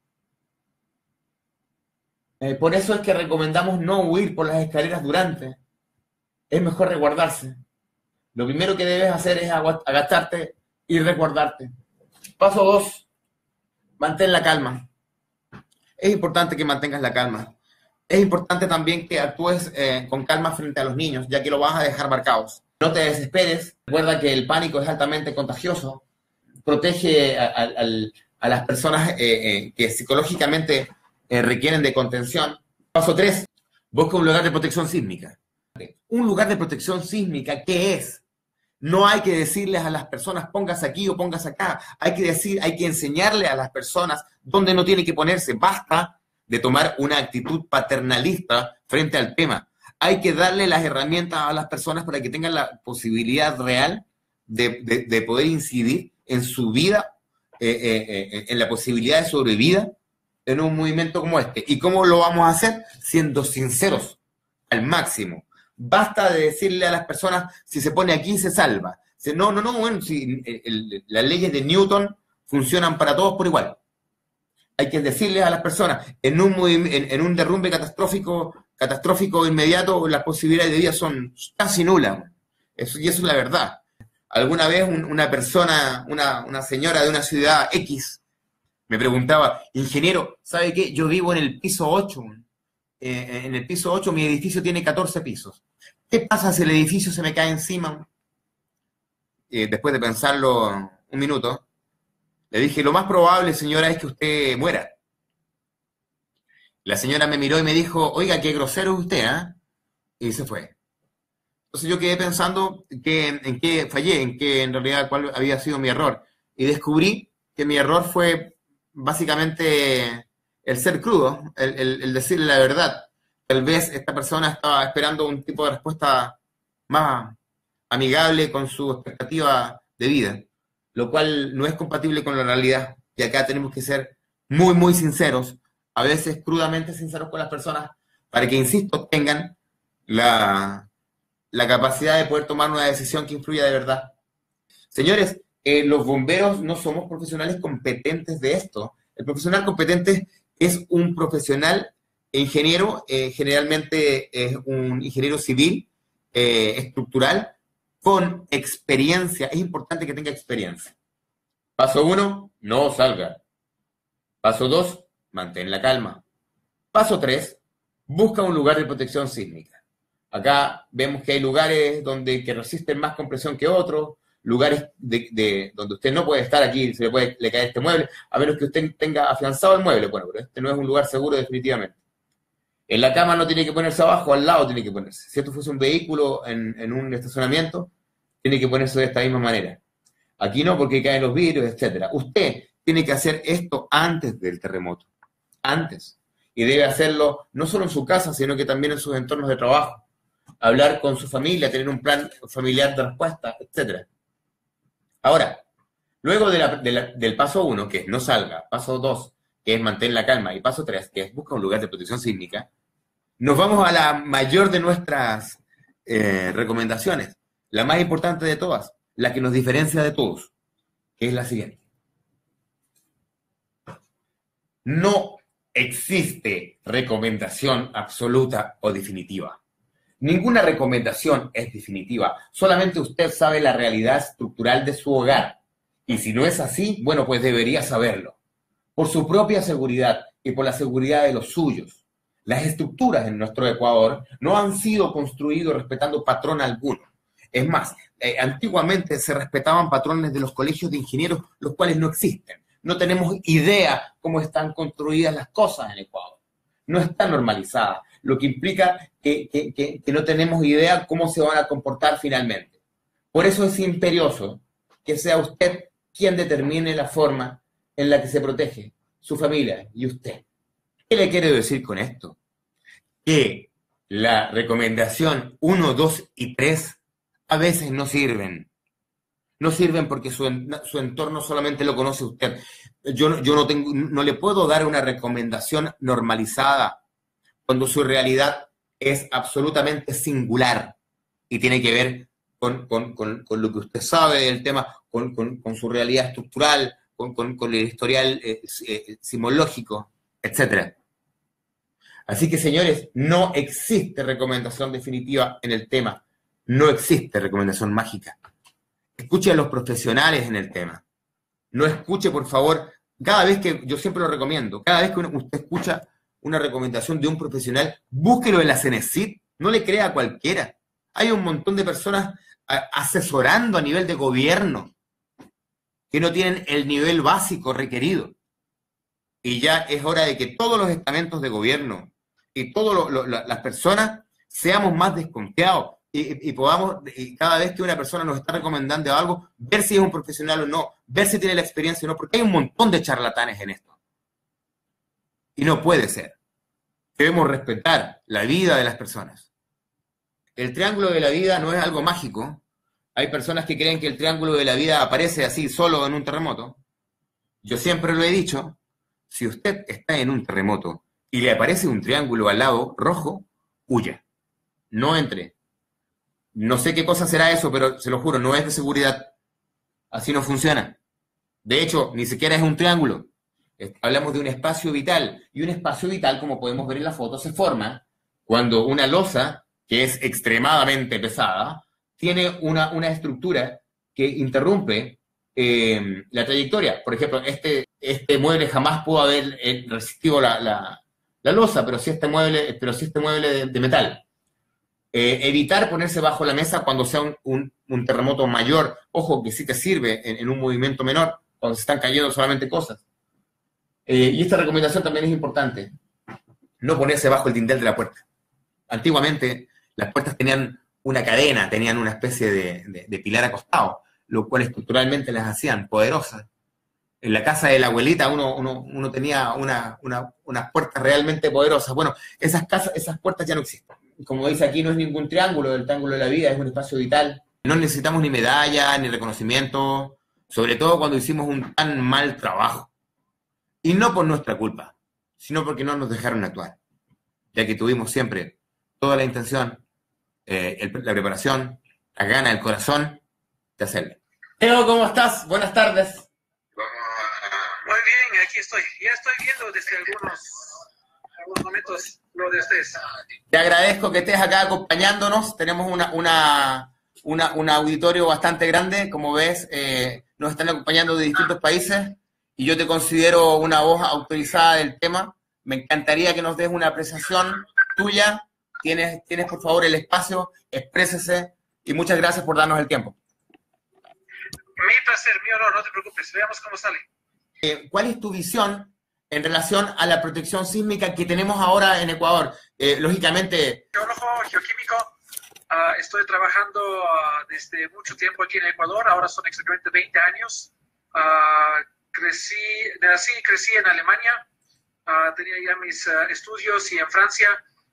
Eh, por eso es que recomendamos no huir por las escaleras durante. Es mejor resguardarse. Lo primero que debes hacer es agacharte y resguardarte. Paso dos, mantén la calma. Es importante que mantengas la calma. Es importante también que actúes eh, con calma frente a los niños, ya que lo vas a dejar marcados. No te desesperes. Recuerda que el pánico es altamente contagioso. Protege a, a, a, a las personas eh, eh, que psicológicamente eh, requieren de contención. Paso tres, busca un lugar de protección sísmica. Un lugar de protección sísmica, ¿qué es? No hay que decirles a las personas, póngase aquí o póngase acá. Hay que decir, hay que enseñarle a las personas dónde no tiene que ponerse. Basta de tomar una actitud paternalista frente al tema. Hay que darle las herramientas a las personas para que tengan la posibilidad real de, de, de poder incidir en su vida, eh, eh, eh, en la posibilidad de sobrevida en un movimiento como este. ¿Y cómo lo vamos a hacer? Siendo sinceros al máximo. Basta de decirle a las personas, si se pone aquí, se salva. No, no, no, bueno, si el, el, las leyes de Newton funcionan para todos por igual. Hay que decirles a las personas, en un, en, en un derrumbe catastrófico, catastrófico inmediato, las posibilidades de vida son casi nulas. Eso, y eso es la verdad. Alguna vez un, una persona, una, una señora de una ciudad X, me preguntaba, ingeniero, ¿sabe qué? Yo vivo en el piso ocho. Eh, en el piso ocho mi edificio tiene catorce pisos. ¿Qué pasa si el edificio se me cae encima? Eh, después de pensarlo un minuto, le dije, lo más probable, señora, es que usted muera. La señora me miró y me dijo, oiga, qué grosero es usted, ¿eh? Y se fue. Entonces yo quedé pensando que, en qué fallé, en qué en realidad cuál había sido mi error. Y descubrí que mi error fue básicamente el ser crudo, el, el, el decirle la verdad. Tal vez esta persona estaba esperando un tipo de respuesta más amigable con su expectativa de vida, lo cual no es compatible con la realidad. Y acá tenemos que ser muy, muy sinceros, a veces crudamente sinceros con las personas, para que, insisto, tengan la, la capacidad de poder tomar una decisión que influya de verdad. Señores, eh, los bomberos no somos profesionales competentes de esto. El profesional competente es un profesional ingeniero, eh, generalmente es un ingeniero civil, eh, estructural, con experiencia. Es importante que tenga experiencia. Paso uno, no salga. Paso dos, mantén la calma. Paso tres, busca un lugar de protección sísmica. Acá vemos que hay lugares donde que resisten más compresión que otros, lugares de, de donde usted no puede estar aquí, se le puede le cae este mueble, a menos que usted tenga afianzado el mueble. Bueno, pero este no es un lugar seguro definitivamente. En la cama no tiene que ponerse abajo, al lado tiene que ponerse. Si esto fuese un vehículo en, en un estacionamiento, tiene que ponerse de esta misma manera. Aquí no, porque caen los vidrios, etcétera. Usted tiene que hacer esto antes del terremoto. Antes. Y debe hacerlo no solo en su casa, sino que también en sus entornos de trabajo. Hablar con su familia, tener un plan familiar de respuesta, etcétera. Ahora, luego de la, de la, del paso uno, que es no salga, paso dos, que es mantener la calma, y paso tres, que es busca un lugar de protección sísmica, nos vamos a la mayor de nuestras eh, recomendaciones, la más importante de todas, la que nos diferencia de todos, que es la siguiente. No existe recomendación absoluta o definitiva. Ninguna recomendación es definitiva. Solamente usted sabe la realidad estructural de su hogar. Y si no es así, bueno, pues debería saberlo. Por su propia seguridad y por la seguridad de los suyos. Las estructuras en nuestro Ecuador no han sido construidas respetando patrón alguno. Es más, eh, antiguamente se respetaban patrones de los colegios de ingenieros, los cuales no existen. No tenemos idea cómo están construidas las cosas en Ecuador. No está normalizada, lo que implica que, que, que, que no tenemos idea cómo se van a comportar finalmente. Por eso es imperioso que sea usted quien determine la forma en la que se protege su familia y usted. ¿Qué le quiero decir con esto? Que la recomendación uno, dos y tres a veces no sirven. No sirven porque su, su entorno solamente lo conoce usted. Yo, yo no, tengo, no le puedo dar una recomendación normalizada cuando su realidad es absolutamente singular y tiene que ver con, con, con, con lo que usted sabe del tema, con, con, con su realidad estructural, con, con, con el historial eh, eh, simológico, etcétera. Así que, señores, no existe recomendación definitiva en el tema. No existe recomendación mágica. Escuche a los profesionales en el tema. No escuche, por favor, cada vez que, yo siempre lo recomiendo, cada vez que usted escucha una recomendación de un profesional, búsquelo en la CENESID, no le crea a cualquiera. Hay un montón de personas asesorando a nivel de gobierno que no tienen el nivel básico requerido. Y ya es hora de que todos los estamentos de gobierno y todas las personas seamos más desconfiados. Y, y podamos, y cada vez que una persona nos está recomendando algo, ver si es un profesional o no, ver si tiene la experiencia o no, porque hay un montón de charlatanes en esto. Y no puede ser. Debemos respetar la vida de las personas. El triángulo de la vida no es algo mágico. Hay personas que creen que el triángulo de la vida aparece así solo en un terremoto. Yo siempre lo he dicho, si usted está en un terremoto y le aparece un triángulo al lado rojo, huya. No entre. No sé qué cosa será eso, pero se lo juro, no es de seguridad. Así no funciona. De hecho, ni siquiera es un triángulo. Hablamos de un espacio vital. Y un espacio vital, como podemos ver en la foto, se forma cuando una losa, que es extremadamente pesada, tiene una, una estructura que interrumpe eh, la trayectoria. Por ejemplo, este, este mueble jamás pudo haber resistido la, la, la losa, pero sí este mueble, pero sí este mueble de, de metal. Eh, evitar ponerse bajo la mesa cuando sea un, un, un terremoto mayor. Ojo, que sí te sirve en, en un movimiento menor, cuando se están cayendo solamente cosas. Eh, y esta recomendación también es importante. No ponerse bajo el dintel de la puerta. Antiguamente, las puertas tenían una cadena, tenían una especie de, de, de pilar acostado, lo cual estructuralmente las hacían poderosas. En la casa de la abuelita uno, uno, uno tenía una, una, unas puertas realmente poderosas. Bueno, esas, casas, esas puertas ya no existen. Como dice aquí, no es ningún triángulo, el triángulo de la vida es un espacio vital. No necesitamos ni medalla, ni reconocimiento, sobre todo cuando hicimos un tan mal trabajo. Y no por nuestra culpa, sino porque no nos dejaron actuar, ya que tuvimos siempre toda la intención, eh, el, la preparación, la gana, el corazón de hacerlo. Teo, ¿cómo estás? Buenas tardes. Muy bien, aquí estoy. Ya estoy viendo desde algunos, algunos momentos lo de ustedes. Te agradezco que estés acá acompañándonos. Tenemos una, una, una, un auditorio bastante grande. Como ves, eh, nos están acompañando de distintos países y yo te considero una voz autorizada del tema. Me encantaría que nos des una apreciación tuya. Tienes, tienes por favor el espacio, exprésese y muchas gracias por darnos el tiempo. Mi placer, mi honor, no te preocupes, veamos cómo sale. Eh, ¿Cuál es tu visión en relación a la protección sísmica que tenemos ahora en Ecuador? Eh, lógicamente... Geólogo, geoquímico, uh, estoy trabajando uh, desde mucho tiempo aquí en Ecuador, ahora son exactamente veinte años. Uh, crecí, nací y crecí en Alemania, uh, tenía ya mis uh, estudios y en Francia,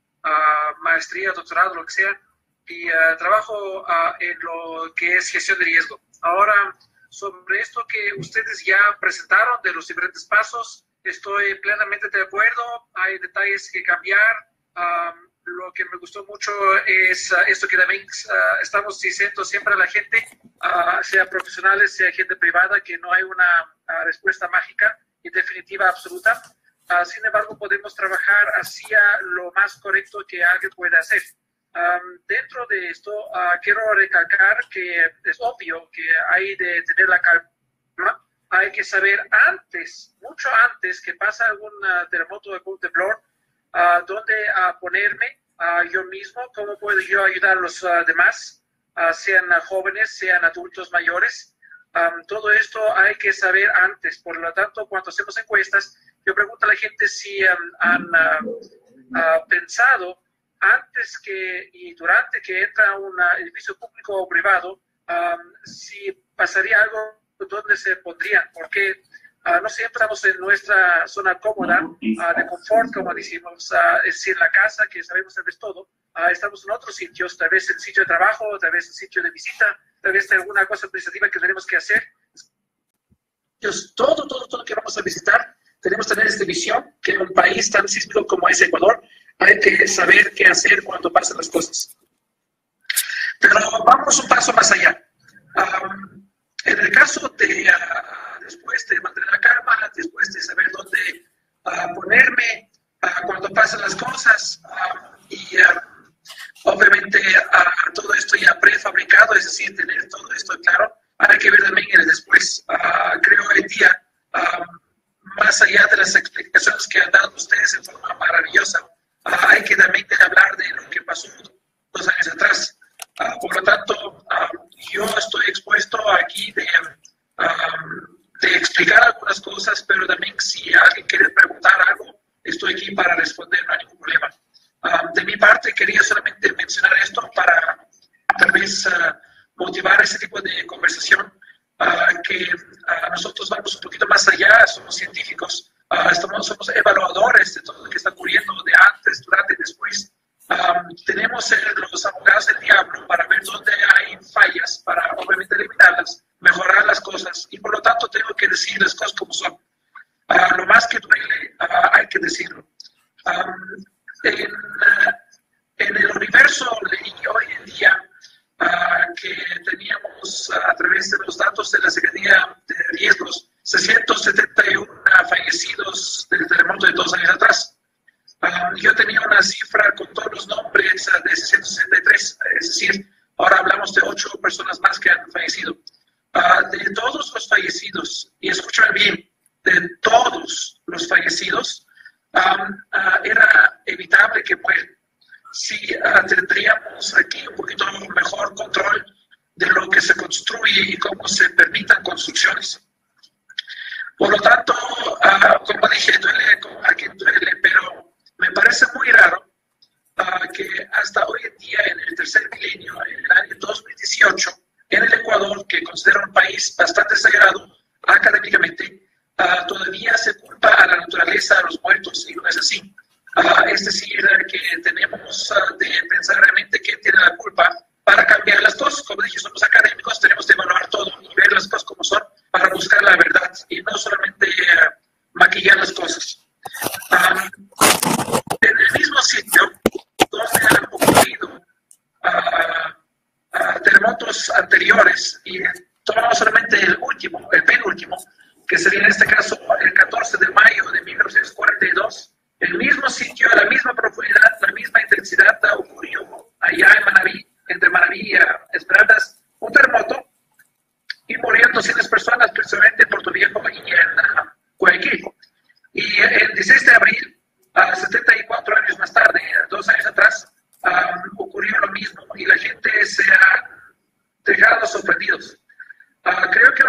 uh, maestría, doctorado, lo que sea, y uh, trabajo uh, en lo que es gestión de riesgo. Ahora, sobre esto que ustedes ya presentaron de los diferentes pasos, estoy plenamente de acuerdo, hay detalles que cambiar. Um, lo que me gustó mucho es uh, esto que también uh, estamos diciendo siempre a la gente, uh, sea profesionales, sea gente privada, que no hay una uh, respuesta mágica y definitiva absoluta. Uh, sin embargo, podemos trabajar hacia lo más correcto que alguien pueda hacer. Um, dentro de esto, uh, quiero recalcar que es obvio que hay de tener la calma, hay que saber antes, mucho antes que pasa algún uh, terremoto o algún temblor, uh, dónde uh, ponerme uh, yo mismo, cómo puedo yo ayudar a los uh, demás, uh, sean uh, jóvenes, sean adultos mayores. Um, todo esto hay que saber antes. Por lo tanto, cuando hacemos encuestas, yo pregunto a la gente si um, han uh, uh, pensado antes que y durante que entra a un edificio público o privado, um, si pasaría algo, ¿dónde se pondrían? Porque uh, no siempre estamos en nuestra zona cómoda, uh, de confort, como decimos, uh, es decir, la casa, que sabemos tal vez todo. Uh, estamos en otros sitios, tal vez en sitio de trabajo, tal vez en sitio de visita, tal vez en alguna cosa administrativa que tenemos que hacer. Entonces, todo, todo, todo que vamos a visitar, tenemos que tener esta visión que en un país tan sísmico como es Ecuador, hay que saber qué hacer cuando pasan las cosas. Pero vamos un paso más allá. Um, en el caso de, uh, después de mantener la calma, después de saber dónde uh, ponerme uh, cuando pasan las cosas, uh, y uh, obviamente uh, todo esto ya prefabricado, es decir, tener todo esto claro, hay que ver también el después. Uh, creo hoy en día, uh, más allá de las explicaciones que han dado ustedes en forma maravillosa, Uh, hay que también hablar de lo que pasó dos años atrás. Uh, por lo tanto, uh, yo estoy expuesto aquí de, um, de explicar algunas cosas, pero también si alguien quiere preguntar algo, estoy aquí para responder, no hay ningún problema. Uh, de mi parte, quería solamente mencionar esto para tal vez uh, motivar ese tipo de conversación, uh, que uh, nosotros vamos un poquito más allá, somos científicos. Uh, estamos, somos evaluadores de todo lo que está ocurriendo, de antes, durante y después. Um, tenemos eh, los abogados del diablo para ver dónde hay fallas, para obviamente eliminarlas, mejorar las cosas, y por lo tanto tengo que decir las cosas como son. Uh, lo más que duele, uh, hay que decirlo. Um, en, uh, en el universo leí hoy en día uh, que teníamos uh, a través de los datos de la Secretaría de Riesgos seiscientos setenta y uno fallecidos del terremoto de dos años atrás. Uh, yo tenía una cifra con todos los nombres uh, de seiscientos sesenta y tres, es decir, ahora hablamos de ocho personas más que han fallecido. Uh, de todos los fallecidos, y escuchen bien, de todos los fallecidos, um, uh, era evitable que mueran. Si uh, tendríamos aquí un poquito mejor control de lo que se construye y cómo se permitan construcciones. Por lo tanto, uh, como dije, duele a quien duele, pero me parece muy raro uh, que hasta hoy en día, en el tercer milenio, en el año dos mil dieciocho, en el Ecuador, que considero un país bastante sagrado académicamente, uh, todavía se culpa a la naturaleza, a los muertos, y no es así. Uh, es decir, que tenemos uh, de pensar realmente quién tiene la culpa para cambiar las cosas. Como dije, somos académicos, tenemos que evaluar todo y ver las cosas como son para buscar la verdad y no solamente uh, maquillar las cosas. Um, en el mismo sitio donde han ocurrido uh, uh, terremotos anteriores, y tomamos solamente el último, el penúltimo, que sería en este caso el catorce de mayo de mil novecientos cuarenta y dos, el mismo sitio, a la misma profundidad, la misma intensidad ocurrió allá en Manabí, entre Manabí y Esmeraldas, un terremoto, y murieron doscientas personas, principalmente en Puerto Viejo y en uh, Guayaquil. Y el dieciséis de abril, uh, setenta y cuatro años más tarde, dos años atrás, um, ocurrió lo mismo, y la gente se ha dejado sorprendidos. Uh, creo que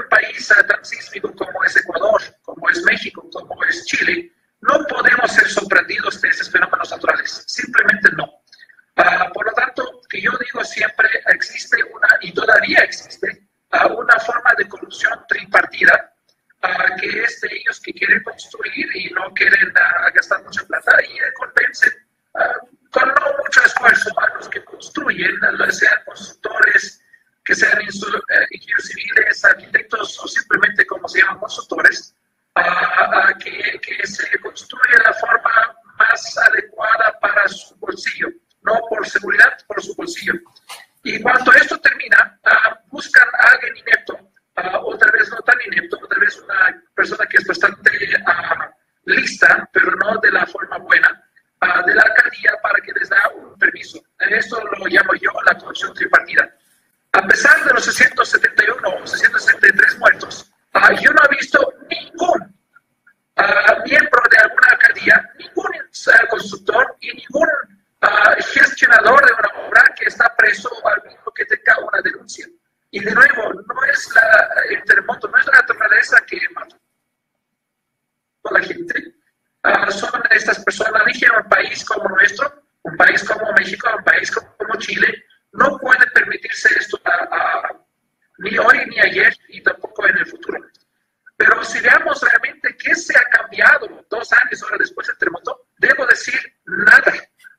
buena uh, de la alcaldía para que les da un permiso. Esto lo llamo yo la corrupción tripartita. A pesar de los seiscientos setenta y uno o seiscientos setenta y tres muertos, uh, yo no he visto ningún uh, miembro de alguna alcaldía, ningún uh, constructor y ningún uh, gestionador de una obra que está preso al mismo que tenga una denuncia. Y de nuevo, no es la, el terremoto, no es la naturaleza que mata a la gente. Uh, son estas personas, dije, un país como nuestro, un país como México, un país como, como Chile, no puede permitirse esto a, a, ni hoy ni ayer y tampoco en el futuro. Pero si veamos realmente qué se ha cambiado dos años ahora después del terremoto, debo decir nada,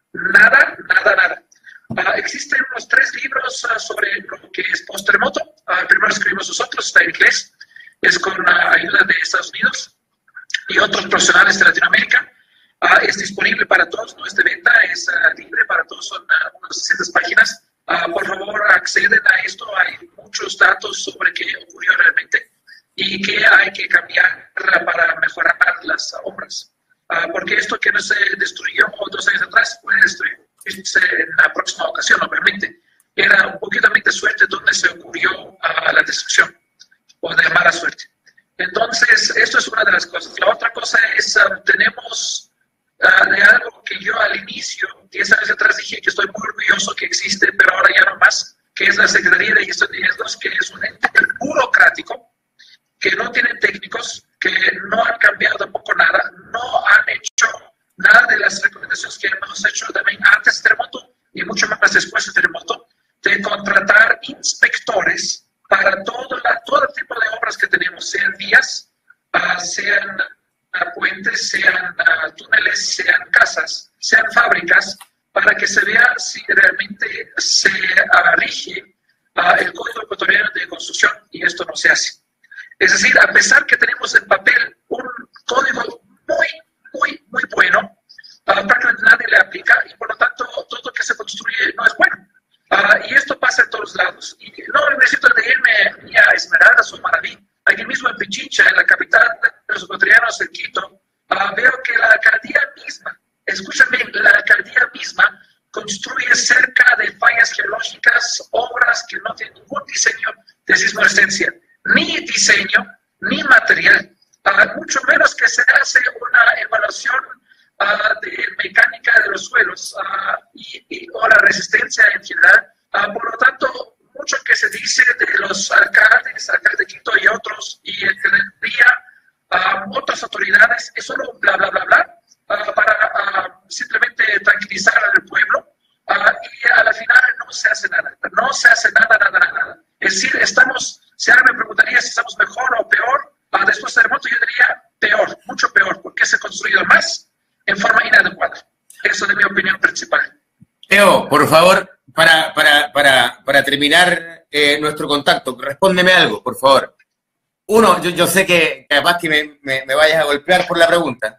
nada, nada, nada. Uh, existen unos tres libros uh, sobre lo que es post-terremoto. Uh, el primero escribimos nosotros, está en inglés, es con uh, ayuda de Estados Unidos y otros profesionales de Latinoamérica. Uh, es disponible para todos, no es de venta, es uh, libre para todos, son uh, unas seiscientas páginas. Uh, por favor, acceden a esto, hay muchos datos sobre qué ocurrió realmente y qué hay que cambiar para mejorar las obras. Uh, porque esto que no se destruyó dos años atrás puede destruirse en la próxima ocasión, obviamente. Era un poquito de suerte donde se ocurrió uh, la destrucción, o de mala suerte. Entonces, esto es una de las cosas. La otra cosa es, uh, tenemos uh, de algo que yo al inicio, diez años atrás, dije que estoy muy orgulloso que existe, pero ahora ya no más, que es la Secretaría de Gestión de Riesgos, que es un ente burocrático, que no tienen técnicos, que no han cambiado tampoco nada, no han hecho nada de las recomendaciones que hemos hecho también antes del terremoto y mucho más después del terremoto, de contratar inspectores para todo, la, todo el tipo de obras que tenemos, sean vías, uh, sean uh, puentes, sean uh, túneles, sean casas, sean fábricas, para que se vea si realmente se uh, rige uh, el Código Ecuatoriano de Construcción, y esto no se hace. Es decir, a pesar que tenemos en papel un código muy, muy, muy bueno, uh, prácticamente nadie le aplica y por lo tanto todo lo que se construye no es bueno. Uh, y esto pasa en todos lados. Y no necesito de irme ni a Esmeraldas o Maraví. Aquí mismo en Pichincha, en la capital de los ecuatorianos, en Quito, uh, veo que la alcaldía misma, escúchame, la alcaldía misma construye cerca de fallas geológicas obras que no tienen ningún diseño de sismoresistencia, ni diseño, ni material. Uh, mucho menos que se hace una evaluación Uh, de mecánica de los suelos uh, y, y, o la resistencia en general. Uh, por lo tanto, mucho que se dice de los alcaldes, alcalde de Quito y otros, y el día uh, otras autoridades, es solo bla, bla, bla, bla, uh, para uh, simplemente tranquilizar al pueblo, uh, y a la final no se hace nada, no se hace nada, nada, nada. Es decir, estamos, si alguien me preguntaría si estamos mejor o peor, uh, después del terremoto yo diría peor, mucho peor, porque se ha construido más en forma inadecuada. Eso es mi opinión principal. Teo, por favor, para, para, para, para terminar eh, nuestro contacto, respóndeme algo, por favor. Uno, yo, yo sé que capaz que me, me, me vayas a golpear por la pregunta.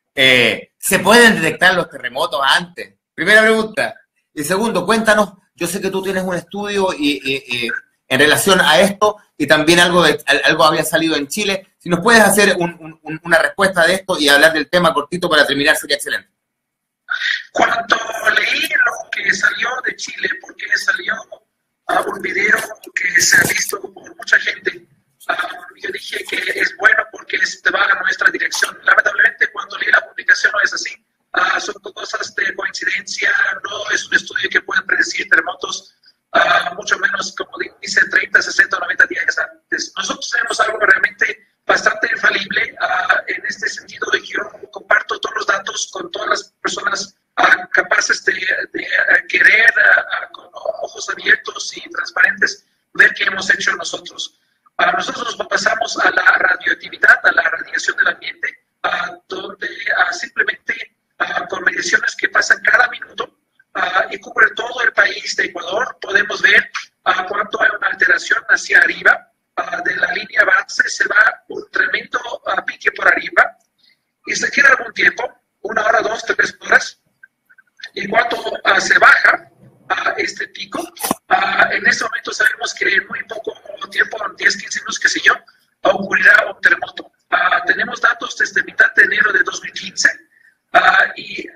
Eh, ¿Se pueden detectar los terremotos antes? Primera pregunta. Y segundo, cuéntanos, yo sé que tú tienes un estudio y, y, y en relación a esto, y también algo, de, algo había salido en Chile. Si nos puedes hacer un, un, una respuesta de esto y hablar del tema cortito para terminar, sería excelente. Cuando leí lo que salió de Chile, porque salió uh, un video que se ha visto por mucha gente, uh, yo dije que es bueno porque este va a nuestra dirección. Lamentablemente, cuando leí la publicación no es así. Uh, son cosas de coincidencia, no es un estudio que puede predecir terremotos, uh, mucho menos, como dice, treinta, sesenta, noventa días antes. Nosotros tenemos algo realmente bastante infalible uh, en este sentido de que yo comparto todos los datos con todas las personas uh, capaces de, de uh, querer uh, con ojos abiertos y transparentes ver qué hemos hecho nosotros. Uh, nosotros nos pasamos a la radioactividad, a la radiación del ambiente, uh, donde uh, simplemente uh, con mediciones que pasan cada minuto uh, y cubre todo el país de Ecuador, podemos ver uh, cuánto hay una alteración hacia arriba. Uh, de la línea base se va un tremendo uh, pique por arriba y se queda algún tiempo, una hora, dos, tres horas, y cuando uh, se baja uh, este pico, uh, en este momento sabemos que en muy poco tiempo, diez, quince minutos, qué sé yo, ocurrirá un terremoto. Uh, tenemos datos desde mitad de enero de dos mil quince uh, y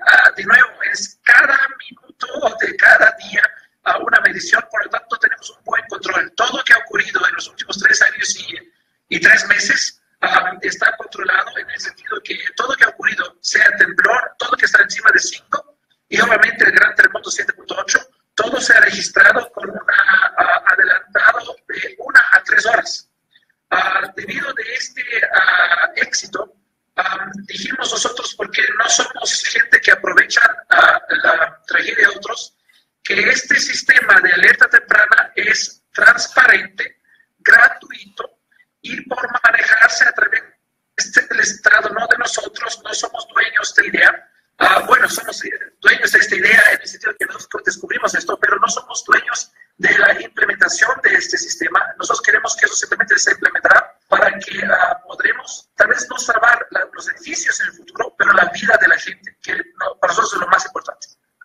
nueve punto cinco y obviamente el gran terremoto siete punto ocho, todo se ha registrado con un adelantado de una a tres horas. Uh, debido de este uh, éxito, um, dijimos nosotros, porque no somos gente que aprovecha uh, la tragedia de otros, que este sistema de alerta temprana es transparente, gratuito y por manejarse a través del Estado, no de nosotros, no somos dueños de la idea. Uh, bueno, somos dueños de esta idea en el sentido que nosotros descubrimos esto, pero no somos dueños de la implementación de este sistema. Nosotros queremos que eso simplemente se implementará para que uh, podremos, tal vez no salvar la, los edificios en el futuro, pero la vida de la gente, que no, para nosotros es lo más importante.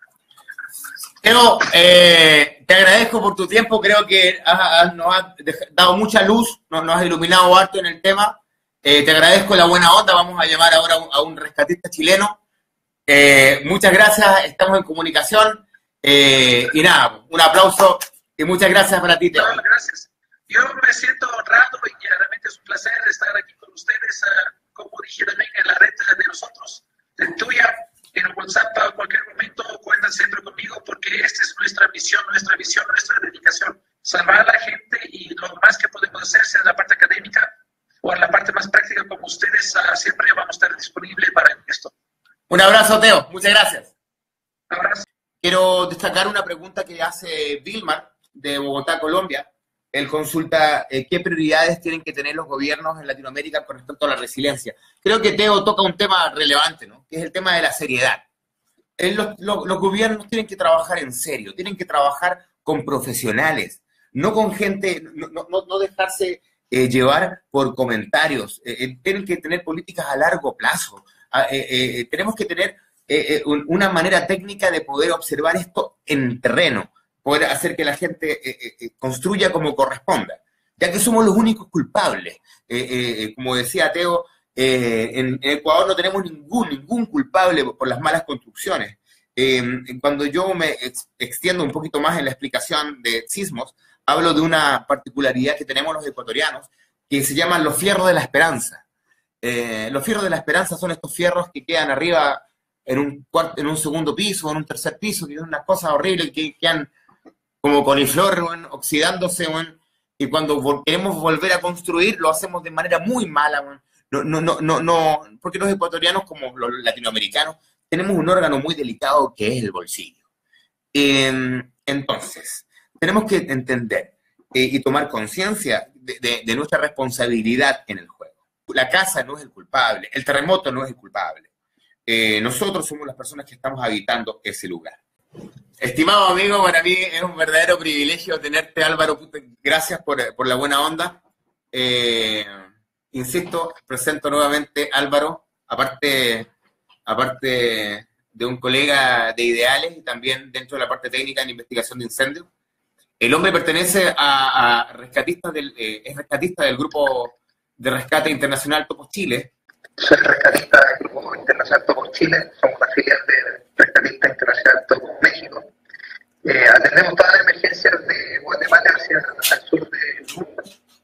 Diego, eh, te agradezco por tu tiempo, creo que has, has, nos has dado mucha luz, nos, nos has iluminado harto en el tema. Eh, te agradezco la buena onda, vamos a llamar ahora a un, a un rescatista chileno. Eh, muchas gracias, estamos en comunicación. Eh, y nada, un aplauso y muchas gracias para ti, Teo. No, gracias. Yo me siento honrado y realmente es un placer estar aquí con ustedes, uh, como dije también en la red de nosotros, de tuya, en WhatsApp a cualquier momento, cuentan siempre conmigo porque esta es nuestra misión, nuestra visión, nuestra dedicación, salvar a la gente y lo más que podemos hacer, sea en la parte académica o en la parte más práctica como ustedes, uh, siempre vamos a estar disponibles para esto. Un abrazo, Teo. Muchas gracias. Un abrazo. Quiero destacar una pregunta que hace Vilmar, de Bogotá, Colombia. Él consulta eh, qué prioridades tienen que tener los gobiernos en Latinoamérica con respecto a la resiliencia. Creo que Teo toca un tema relevante, ¿no? Que es el tema de la seriedad. Él, los, los, los gobiernos tienen que trabajar en serio, tienen que trabajar con profesionales, no con gente, no, no, no dejarse eh, llevar por comentarios. Eh, eh, tienen que tener políticas a largo plazo. Eh, eh, tenemos que tener eh, un, una manera técnica de poder observar esto en terreno, poder hacer que la gente eh, eh, construya como corresponda, ya que somos los únicos culpables. Eh, eh, como decía Teo, eh, en, en Ecuador no tenemos ningún, ningún culpable por las malas construcciones. Eh, cuando yo me ex, extiendo un poquito más en la explicación de sismos, hablo de una particularidad que tenemos los ecuatorianos, que se llaman los fierros de la esperanza. Eh, los fierros de la esperanza son estos fierros que quedan arriba en un, cuarto, en un segundo piso, en un tercer piso, que son unas cosas horribles que quedan como coliflor, bueno, oxidándose, bueno, y cuando vol queremos volver a construir lo hacemos de manera muy mala, bueno. no, no, no, no, no, porque los ecuatorianos como los latinoamericanos tenemos un órgano muy delicado que es el bolsillo. Eh, entonces, tenemos que entender eh, y tomar conciencia de, de, de nuestra responsabilidad en el juego. La casa no es el culpable, el terremoto no es el culpable. Eh, nosotros somos las personas que estamos habitando ese lugar. Estimado amigo, para mí es un verdadero privilegio tenerte, Álvaro. Gracias por, por la buena onda. Eh, insisto, presento nuevamente Álvaro, aparte, aparte de un colega de ideales y también dentro de la parte técnica en investigación de incendios. El hombre pertenece a, a rescatistas del, eh, es rescatista del grupo de rescate internacional Topos Chile. Soy rescatista del Grupo Internacional Topos Chile, somos la filial de Rescatista Internacional Topos México. Eh, atendemos todas las emergencias de Guatemala hacia el sur del mundo.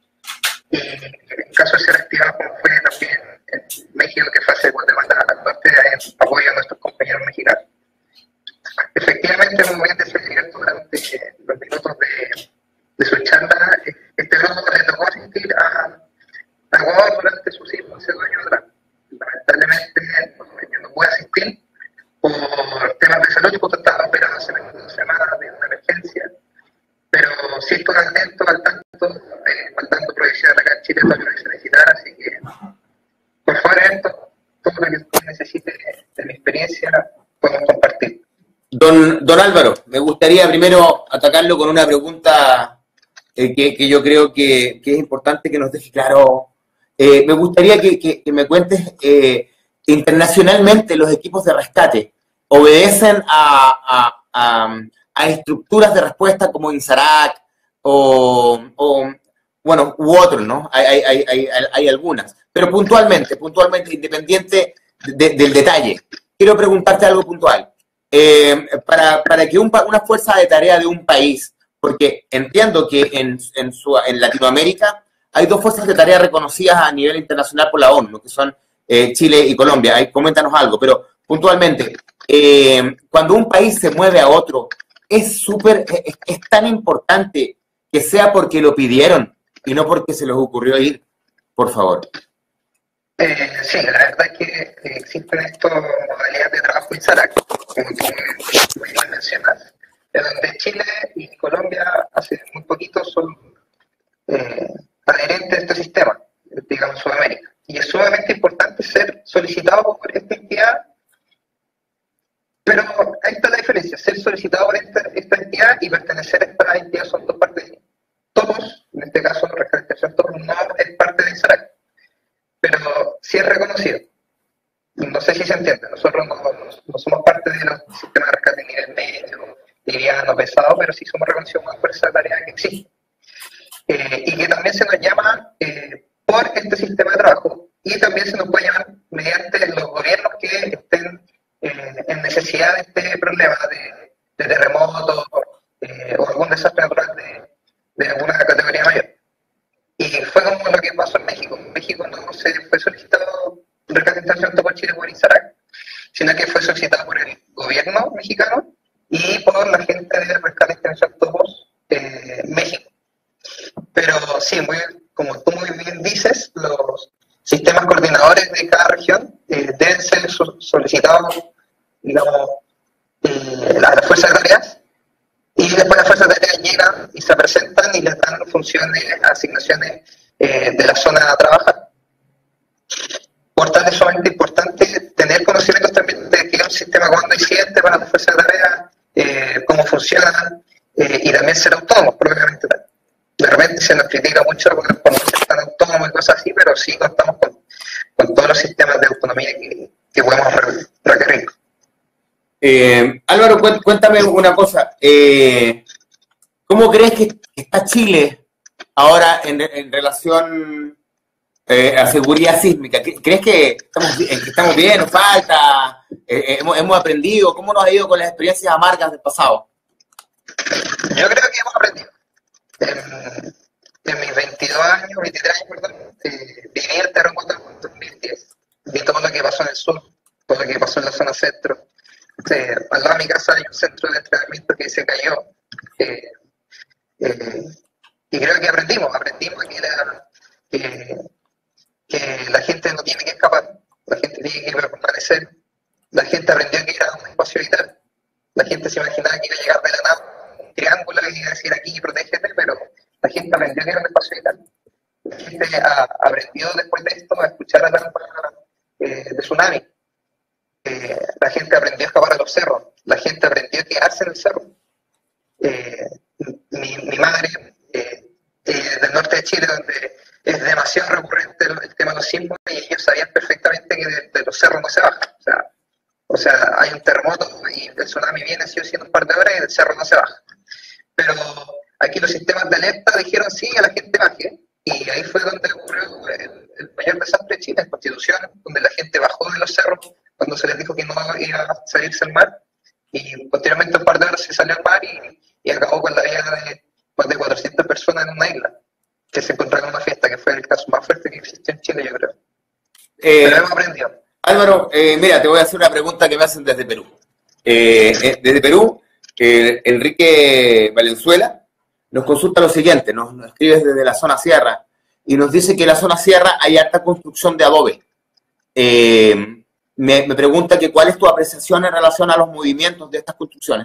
Y en caso de ser activados, como fue también en México, que fue hacia Guatemala al norte, en apoyo a nuestros compañeros mexicanos. Efectivamente, muy bien descubierto durante los minutos de, de su charla, este grupo le tocó asistir a Ecuador durante su sismo hace dos años atrás. Lamentablemente yo no pude asistir por temas de salud, porque estaba operado hace dos semanas de una emergencia, pero sí estoy atento al tanto, eh, faltando proyección acá en Chile todo lo que se necesitara, así que por favor, esto, todo lo que usted necesite de mi experiencia podemos compartir. Don, don Álvaro, me gustaría primero atacarlo con una pregunta eh, que, que yo creo que, que es importante que nos deje claro. Eh, me gustaría que, que, que me cuentes, eh, internacionalmente los equipos de rescate obedecen a, a, a, a estructuras de respuesta como INSARAC o, o bueno, u otros, ¿no? Hay, hay, hay, hay, hay algunas, pero puntualmente, puntualmente, independiente de, del detalle. Quiero preguntarte algo puntual. Eh, para, para que un, una fuerza de tarea de un país, porque entiendo que en, en, su, en Latinoamérica hay dos fuerzas de tarea reconocidas a nivel internacional por la ONU, que son eh, Chile y Colombia. Ahí, coméntanos algo, pero puntualmente, eh, cuando un país se mueve a otro, es súper, es, es tan importante que sea porque lo pidieron y no porque se les ocurrió ir, por favor. Eh, sí, la verdad es que eh, existen estas modalidades de trabajo INSARAC, como tú muy bien mencionas, de donde Chile y Colombia hace muy poquito son eh, adherentes a este sistema, digamos Sudamérica. Y es sumamente importante ser solicitado por esta entidad, pero ahí está la diferencia, ser solicitado por esta, esta entidad y pertenecer a esta entidad son dos partes. Todos, en este caso, Rescate Todos no es parte de INSARAC, pero sí es reconocido. No sé si se entiende, nosotros no, no, no somos parte de los sistemas de rescate de nivel medio, liviano, pesado, pero sí somos reconocidos como fuerza de tarea que existe. Eh, y que también se nos llama eh, por este sistema de trabajo, y también se nos puede llamar mediante los gobiernos que estén eh, en necesidad de este problema de, de terremotos eh, o algún desastre natural de, de alguna categoría mayor. Y fue como lo que pasó en México. En México no se fue solicitado rescate internacional por Chile por INSARAC, sino que fue solicitado por el gobierno mexicano y por la gente de Rescate Internacional Todos eh, México. Pero sí, muy, como tú muy bien dices, los sistemas coordinadores de cada región eh, deben ser so solicitados, digamos, eh, a las fuerzas de tareas, y después las fuerzas de tareas llegan y se presentan y les dan funciones, asignaciones eh, de la zona a trabajar. Por tanto, es sumamente importante tener conocimientos también de qué es un sistema comando incidente para las fuerzas de tareas, eh, cómo funcionan, eh, y también ser autónomos, propiamente tal. De repente se nos critica mucho por, por no ser tan autónomos y cosas así, pero sí contamos con, con todos los sistemas de autonomía que, que podemos re requerir. Eh, Álvaro, cuéntame una cosa. Eh, ¿Cómo crees que está Chile ahora en, en relación eh, a seguridad sísmica? ¿Crees que estamos, que estamos bien, nos falta? Eh, hemos, ¿Hemos aprendido? ¿Cómo nos ha ido con las experiencias amargas del pasado? Yo creo que hemos aprendido. En, en mis veintidós años, veintitrés años, perdón, eh, viví el terremoto en dos mil diez. Vi todo lo que pasó en el sur, todo lo que pasó en la zona centro. Eh, al lado de mi casa hay un centro de entrenamiento que se cayó. Eh, eh, y creo que aprendimos, aprendimos que, la, que, que la gente no tiene que escapar, la gente tiene que permanecer. La gente aprendió que era un espacio vital. La gente se imaginaba que iba a llegar de la nada un triángulo y iba a decir aquí protégete, pero la gente aprendió que era un espacio vital. La gente a, aprendió después de esto a escuchar alarmas eh, de tsunami. Eh, la gente aprendió a escapar a los cerros, la gente aprendió a quedarse en el cerro. Eh, mi, mi madre, eh, eh, del norte de Chile, donde es demasiado recurrente el, el tema de los sismos, y ellos sabían perfectamente que de, de los cerros no se baja. O sea, o sea, hay un terremoto y el tsunami viene sí o sí en un par de horas y el cerro no se baja. Pero aquí los sistemas de alerta dijeron sí, a la gente baje, y ahí fue donde ocurrió el, el mayor desastre de Chile, en Constitución, donde la gente bajó de los cerros cuando se les dijo que no iba a salirse al mar, y posteriormente un par de horas se salió al mar y, y acabó con la vida de más de cuatrocientas personas en una isla, que se encontraron en una fiesta, que fue el caso más fuerte que existió en Chile, yo creo. Eh, Pero hemos aprendido. Álvaro, eh, mira, te voy a hacer una pregunta que me hacen desde Perú. Eh, eh, desde Perú, eh, Enrique Valenzuela nos consulta lo siguiente, nos, nos escribe desde la zona sierra, y nos dice que en la zona sierra hay alta construcción de adobe. Eh, Me, me pregunta que cuál es tu apreciación en relación a los movimientos de estas construcciones.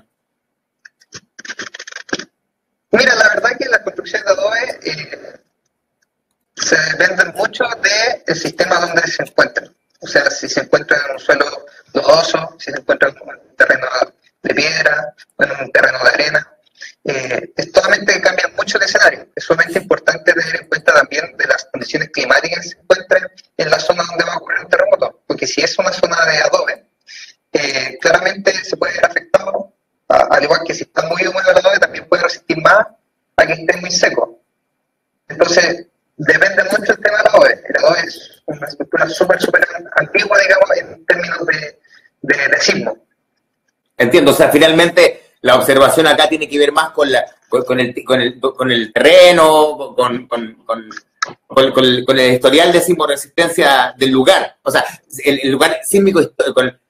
Mira, la verdad es que las construcciones de adobe eh, se dependen mucho del sistema donde se encuentran. O sea, si se encuentran en un suelo lodoso, si se encuentran en un terreno de piedra, o en un terreno de arena. Eh, es totalmente cambia mucho el escenario. Es sumamente importante tener en cuenta también de las condiciones climáticas que se encuentran en la zona donde va a ocurrir un terremoto. Porque si es una zona de adobe, eh, claramente se puede ver afectado, a, al igual que si está muy húmedo el adobe, también puede resistir más a que esté muy seco. Entonces, depende mucho el tema del adobe. El adobe es una estructura súper, súper antigua, digamos, en términos de, de, de sismo. Entiendo, o sea, finalmente la observación acá tiene que ver más con, la, con, con, el, con, el, con el terreno, con, con, con, con, con, el, con el historial de sismoresistencia del lugar. O sea, el, el lugar sísmico, con,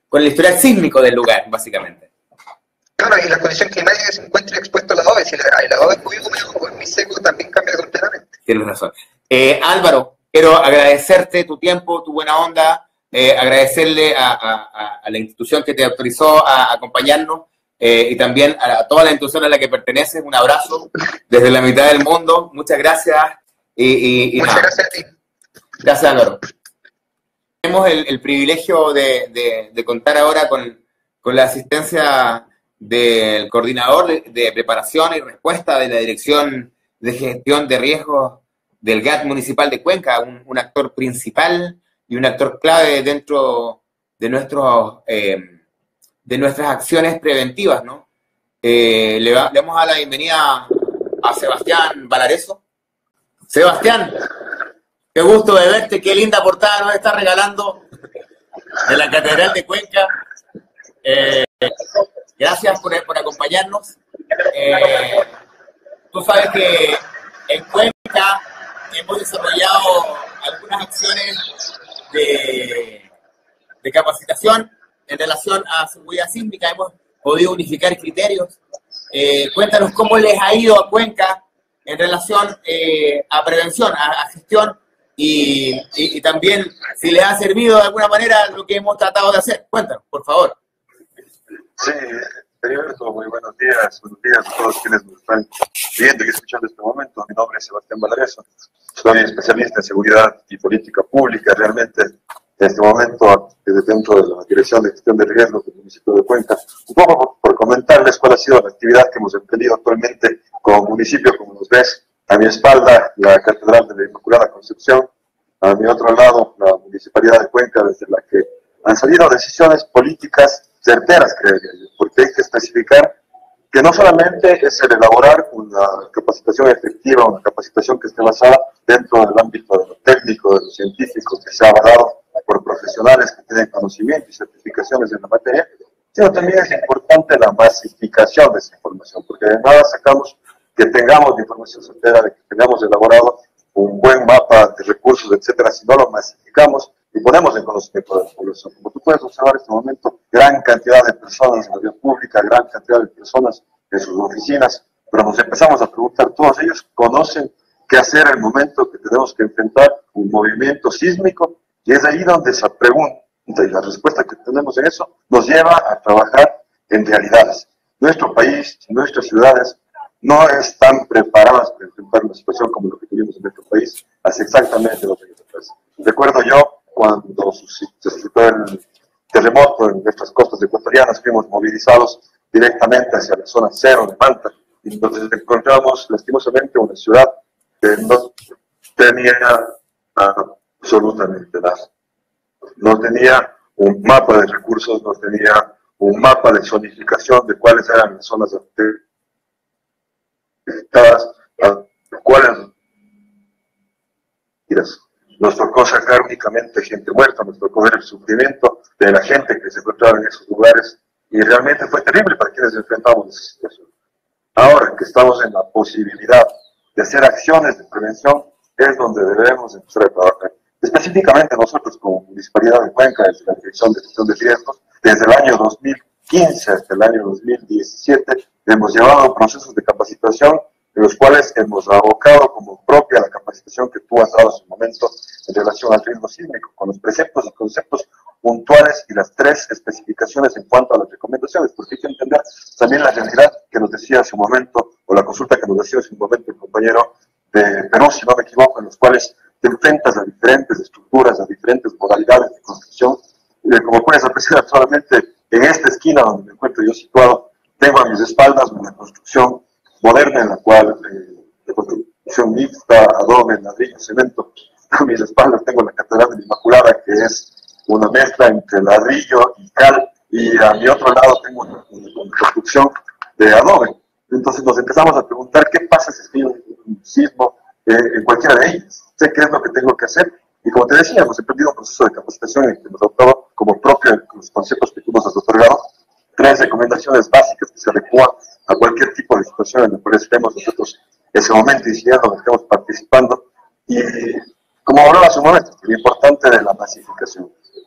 con el historial sísmico del lugar, básicamente. Claro, y la condición climática que se encuentra expuesto al adobe, si el adobe es muy húmedo o muy seco, también cambia completamente. Tienes razón. Eh, Álvaro, quiero agradecerte tu tiempo, tu buena onda, eh, agradecerle a, a, a la institución que te autorizó a acompañarnos, eh, y también a, a toda la institución a la que perteneces. Un abrazo desde la mitad del mundo. Muchas gracias. Y, y, y Muchas nada. gracias a ti. Gracias, Álvaro. Tenemos el, el privilegio de, de, de contar ahora con, con la asistencia del coordinador de, de preparación y respuesta de la Dirección de Gestión de Riesgos del G A T Municipal de Cuenca, un, un actor principal y un actor clave dentro de, nuestros, eh, de nuestras acciones preventivas, ¿no? Eh, le, va, le damos a la bienvenida a Sebastián Valareso. Sebastián, qué gusto de verte, qué linda portada nos está regalando de la Catedral de Cuenca. Eh, gracias por, por acompañarnos. Eh, tú sabes que en Cuenca hemos desarrollado algunas acciones de, de capacitación en relación a seguridad sísmica. Hemos podido unificar criterios. Eh, cuéntanos cómo les ha ido a Cuenca en relación eh, a prevención, a, a gestión, y, y, y también si les ha servido de alguna manera lo que hemos tratado de hacer. Cuéntanos, por favor. Sí, primero todo, muy buenos días, buenos días a todos quienes nos están viendo y escuchando en este momento. Mi nombre es Sebastián Valareso, soy especialista en seguridad y política pública. Realmente, en este momento, desde dentro de la Dirección de Gestión de Riesgos del municipio de Cuenca, un poco por, por comentarles cuál ha sido la actividad que hemos emprendido actualmente como municipio. Como nos ves, a mi espalda, la Catedral de la Inmaculada Concepción, a mi otro lado, la Municipalidad de Cuenca, desde la que han salido decisiones políticas certeras, creería yo, porque hay que especificar que no solamente es el elaborar una capacitación efectiva, una capacitación que esté basada dentro del ámbito de lo técnico, de lo científico, que sea avalado por profesionales que tienen conocimiento y certificaciones en la materia, sino también es importante la masificación de esa información, porque de nada sacamos que tengamos la información certera, de que tengamos elaborado un buen mapa de recursos, etcétera, si no lo masificamos y ponemos en conocimiento de la población. Como tú puedes observar en este momento, gran cantidad de personas en la vía pública, gran cantidad de personas en sus oficinas, pero nos empezamos a preguntar, todos ellos conocen qué hacer en el momento que tenemos que enfrentar un movimiento sísmico, y es ahí donde esa pregunta y la respuesta que tenemos en eso nos lleva a trabajar en realidades. Nuestro país, nuestras ciudades no están preparadas para enfrentar una situación como lo que tuvimos en nuestro país hace exactamente dos años atrás. Recuerdo yo, cuando se suscitó el terremoto en nuestras costas ecuatorianas, fuimos movilizados directamente hacia la zona cero de Manta, y nos encontramos lastimosamente una ciudad que no tenía absolutamente nada. No tenía un mapa de recursos, no tenía un mapa de zonificación de cuáles eran las zonas afectadas, a cuáles nos tocó sacar únicamente gente muerta, nos tocó ver el sufrimiento de la gente que se encontraba en esos lugares, y realmente fue terrible para quienes enfrentamos esa situación. Ahora que estamos en la posibilidad de hacer acciones de prevención, es donde debemos empezar a trabajar. Específicamente nosotros como Municipalidad de Cuenca, desde la Dirección de Gestión de Riesgos, desde el año dos mil quince hasta el año dos mil diecisiete, hemos llevado procesos de capacitación en los cuales hemos abocado como propia la capacitación que tú has dado en su momento en relación al riesgo sísmico, con los preceptos y conceptos puntuales y las tres especificaciones en cuanto a las recomendaciones, porque hay que entender también la realidad que nos decía hace un momento, o la consulta que nos decía hace un momento el compañero de Perú, si no me equivoco, en los cuales te enfrentas a diferentes estructuras, a diferentes modalidades de construcción. Eh, como puedes apreciar, solamente en esta esquina donde me encuentro yo situado, tengo a mis espaldas una construcción moderna en la cual, eh, de construcción mixta, adobe, ladrillo, cemento. A mis espaldas tengo la Catedral de la Inmaculada, que es una mezcla entre ladrillo y cal, y a mi otro lado tengo una, una, una construcción de adobe. Entonces nos empezamos a preguntar qué pasa si estoy en un sismo eh, en cualquiera de ellas. Sé qué es lo que tengo que hacer, y como te decía, hemos emprendido un proceso de capacitación en el que hemos adoptado como propio los conceptos que tú nos has otorgado, tres recomendaciones básicas que se adecuan a cualquier tipo de situación en la cual estemos nosotros en ese momento incidiendo, que estemos participando. Y como hablaba hace un momento, lo importante de la masificación.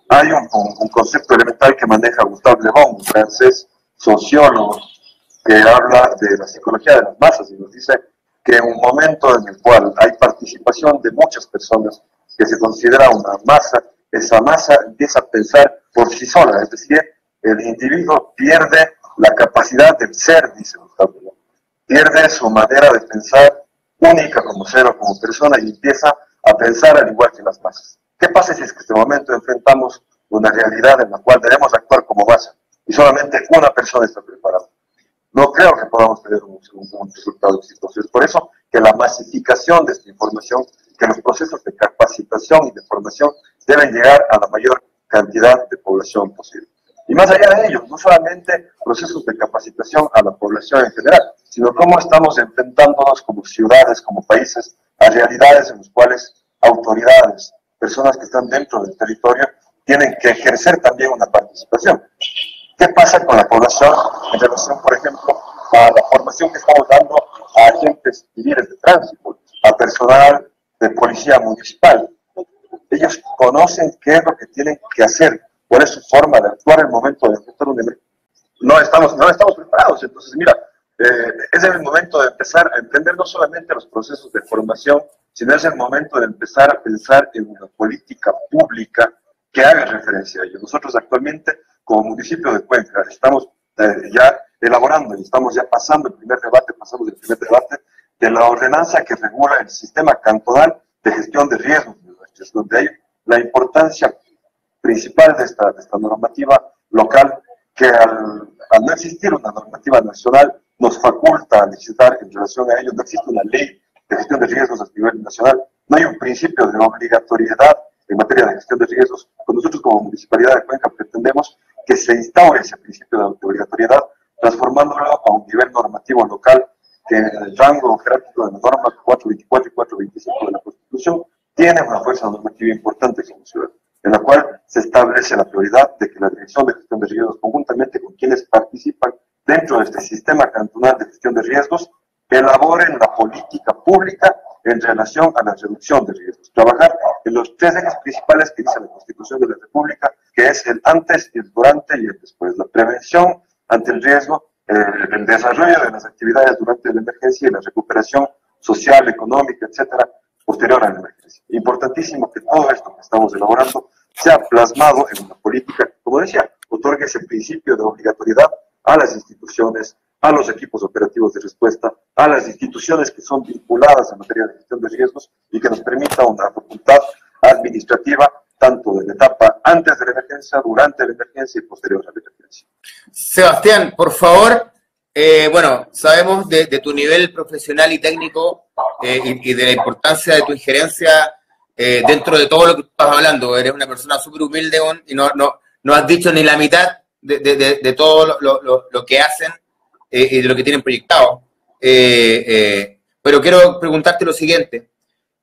hay un, un, un concepto elemental que maneja Gustave Le Bon, un francés sociólogo, que habla de la psicología de las masas y nos dice que en un momento en el cual hay participación de muchas personas que se considera una masa, esa masa empieza a pensar por sí sola, es decir, el individuo pierde la capacidad del ser, dice Gustave Le Bon, pierde su manera de pensar única como ser o como persona y empieza a pensar al igual que las masas. ¿Qué pasa si es que en este momento enfrentamos una realidad en la cual debemos actuar como masa y solamente una persona está preparada? No creo que podamos tener un, un, un resultado exitoso. Es por eso que la masificación de esta información, que los procesos de capacitación y de formación deben llegar a la mayor cantidad de población posible. Y más allá de ello, no solamente procesos de capacitación a la población en general, sino cómo estamos enfrentándonos como ciudades, como países, a realidades en las cuales autoridades, personas que están dentro del territorio, tienen que ejercer también una participación. ¿Qué pasa con la población en relación, por ejemplo, a la formación que estamos dando a agentes civiles de tránsito, a personal de policía municipal? Ellos conocen qué es lo que tienen que hacer, cuál es su forma de actuar en el momento de enfrentar un emergencia. No estamos, no estamos preparados. Entonces, mira, eh, es el momento de empezar a entender no solamente los procesos de formación, sino es el momento de empezar a pensar en una política pública que haga referencia a ello. Nosotros actualmente, como municipio de Cuenca, estamos eh, ya elaborando y estamos ya pasando el primer debate, pasamos el primer debate de la ordenanza que regula el sistema cantonal de gestión de riesgos, donde hay la importancia principal de esta, de esta normativa local, que al, al no existir una normativa nacional nos faculta a legislar en relación a ello. No existe una ley de gestión de riesgos a nivel nacional, no hay un principio de obligatoriedad en materia de gestión de riesgos. Con nosotros como Municipalidad de Cuenca pretendemos que se instaure ese principio de obligatoriedad, transformándolo a un nivel normativo local que en el rango jerárquico de la norma cuatrocientos veinticuatro y cuatrocientos veinticinco de la Constitución tiene una fuerza normativa importante como ciudad, en la cual se establece la prioridad de que la Dirección de Gestión de Riesgos, conjuntamente con quienes participan dentro de este sistema cantonal de gestión de riesgos, elaboren la política pública en relación a la reducción de riesgos. Trabajar en los tres ejes principales que dice la Constitución de la República, que es el antes, el durante y el después. La prevención ante el riesgo, eh, el desarrollo de las actividades durante la emergencia y la recuperación social, económica, etcétera, posterior a la emergencia. Importantísimo que todo esto que estamos elaborando sea plasmado en una política que, como decía, otorgue ese principio de obligatoriedad a las instituciones, a los equipos operativos de respuesta, a las instituciones que son vinculadas en materia de gestión de riesgos y que nos permita una facultad administrativa tanto de la etapa antes de la emergencia, durante la emergencia y posterior a la emergencia. Sebastián, por favor, eh, bueno, sabemos de, de tu nivel profesional y técnico eh, y, y de la importancia de tu injerencia eh, dentro de todo lo que estás hablando. Eres una persona súper humilde y no, no, no has dicho ni la mitad de, de, de, de todo lo, lo, lo que hacen eh, y de lo que tienen proyectado. Eh, eh, pero quiero preguntarte lo siguiente.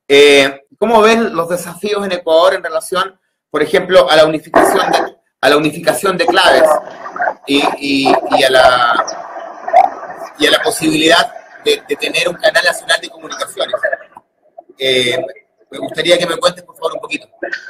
Eh, ¿Cómo ven los desafíos en Ecuador en relación, por ejemplo, a la unificación de, a la unificación de claves y, y, y, a, la, y a la posibilidad de, de tener un canal nacional de comunicaciones? Eh, me gustaría que me cuentes, por favor, un poquito.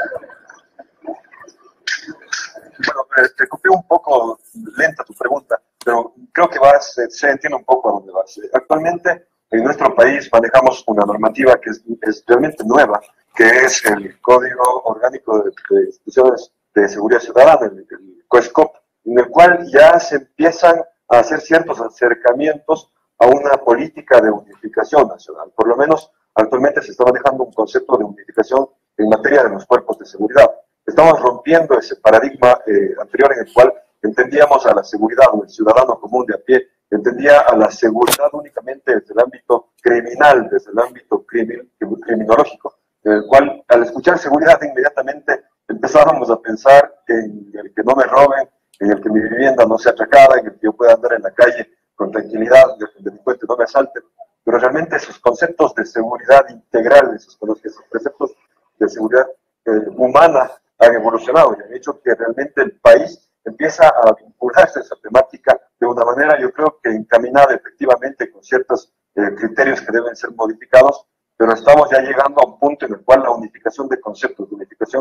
Bueno, te copié un poco lenta tu pregunta, pero creo que vas, se entiende un poco a dónde vas. Actualmente, en nuestro país manejamos una normativa que es, es realmente nueva, que es el Código Orgánico de, de Instituciones de Seguridad Ciudadana, el, el COESCOP, en el cual ya se empiezan a hacer ciertos acercamientos a una política de unificación nacional. Por lo menos, actualmente se está manejando un concepto de unificación en materia de los cuerpos de seguridad. Estamos rompiendo ese paradigma eh, anterior en el cual entendíamos a la seguridad o el ciudadano común de a pie, entendía a la seguridad únicamente desde el ámbito criminal, desde el ámbito crimin, criminológico, en el cual al escuchar seguridad inmediatamente empezábamos a pensar en el que no me roben, en el que mi vivienda no sea atracada, en el que yo pueda andar en la calle con tranquilidad, que el delincuente no me asalte. Pero realmente esos conceptos de seguridad integral, esos, esos conceptos de seguridad eh, humana han evolucionado y han hecho que realmente el país empieza a vincularse a esa temática de una manera, yo creo que encaminada efectivamente con ciertos eh, criterios que deben ser modificados, pero estamos ya llegando a un punto en el cual la unificación de conceptos, la unificación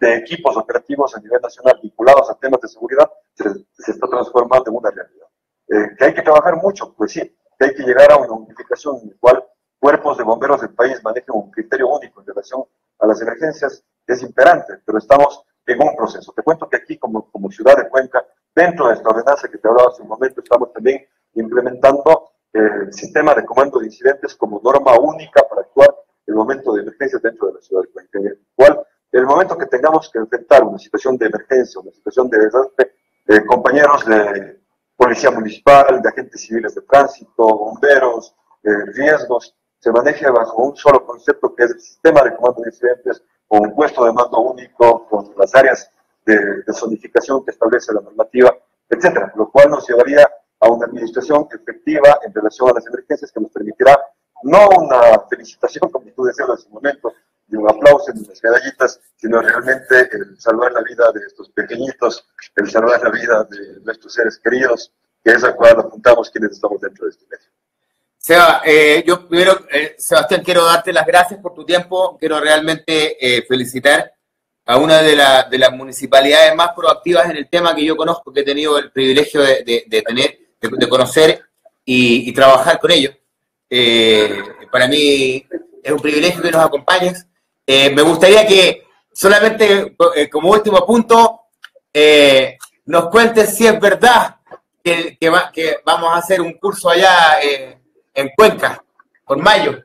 de equipos operativos a nivel nacional vinculados a temas de seguridad se, se está transformando en una realidad. Eh, que hay que trabajar mucho, pues sí, que hay que llegar a una unificación en la cual cuerpos de bomberos del país manejen un criterio único en relación a las emergencias, es imperante, pero estamos en un proceso. Te cuento que aquí, como, como ciudad de Cuenca, dentro de esta ordenanza que te hablaba hace un momento, estamos también implementando el sistema de comando de incidentes como norma única para actuar en el momento de emergencia dentro de la ciudad de Cuenca, en el cual, en el momento que tengamos que enfrentar una situación de emergencia, una situación de desastre, eh, compañeros de policía municipal, de agentes civiles de tránsito, bomberos, eh, riesgos, se maneje bajo un solo concepto que es el sistema de comando de incidentes, con un puesto de mando único, con las áreas de, de zonificación que establece la normativa, etcétera, lo cual nos llevaría a una administración efectiva en relación a las emergencias que nos permitirá no una felicitación, como tú decías hace un momento, y un aplauso y unas medallitas, sino realmente el salvar la vida de estos pequeñitos, el salvar la vida de nuestros seres queridos, que es a cual apuntamos quienes estamos dentro de este medio. Seba, eh, yo primero, eh, Sebastián, quiero darte las gracias por tu tiempo, quiero realmente eh, felicitar a una de, la, de las municipalidades más proactivas en el tema que yo conozco, que he tenido el privilegio de, de, de tener, de, de conocer y, y trabajar con ellos. Eh, para mí es un privilegio que nos acompañes. Eh, me gustaría que solamente eh, como último punto eh, nos cuentes si es verdad que, que, va, que vamos a hacer un curso allá eh, en Cuenca, por mayo.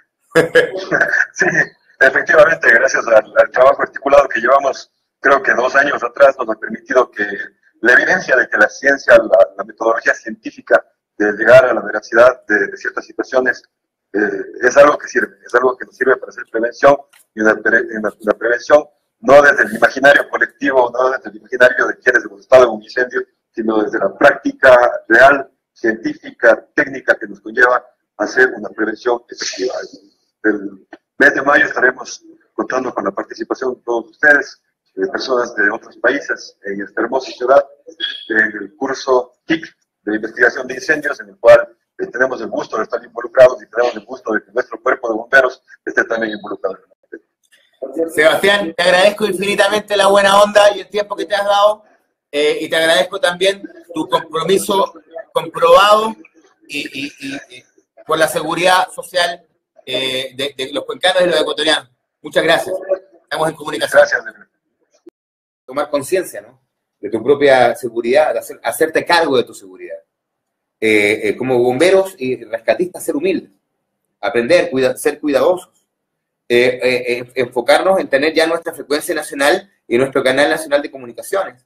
Sí, efectivamente, gracias al, al trabajo articulado que llevamos, creo que dos años atrás, nos ha permitido que la evidencia de que la ciencia, la, la metodología científica de llegar a la veracidad de, de ciertas situaciones eh, es algo que sirve, es algo que nos sirve para hacer prevención, y una, una, una prevención no desde el imaginario colectivo, no desde el imaginario de quienes hemos estado en un incendio, sino desde la práctica real, científica, técnica que nos conlleva a hacer una prevención efectiva. El mes de mayo estaremos contando con la participación de todos ustedes, de personas de otros países, en esta hermosa ciudad, en el curso T I C de investigación de incendios, en el cual eh, tenemos el gusto de estar involucrados y tenemos el gusto de que nuestro cuerpo de bomberos esté también involucrado. Sebastián, te agradezco infinitamente la buena onda y el tiempo que te has dado, eh, y te agradezco también tu compromiso comprobado y, y, y, y por la seguridad social eh, de, de los cuencanos y los ecuatorianos. Muchas gracias. Estamos en comunicación. Gracias. Tomar conciencia, ¿no?, de tu propia seguridad, de hacer, hacerte cargo de tu seguridad. Eh, eh, como bomberos y rescatistas, ser humildes, aprender, cuida, ser cuidadosos. Eh, eh, eh, enfocarnos en tener ya nuestra frecuencia nacional y nuestro canal nacional de comunicaciones.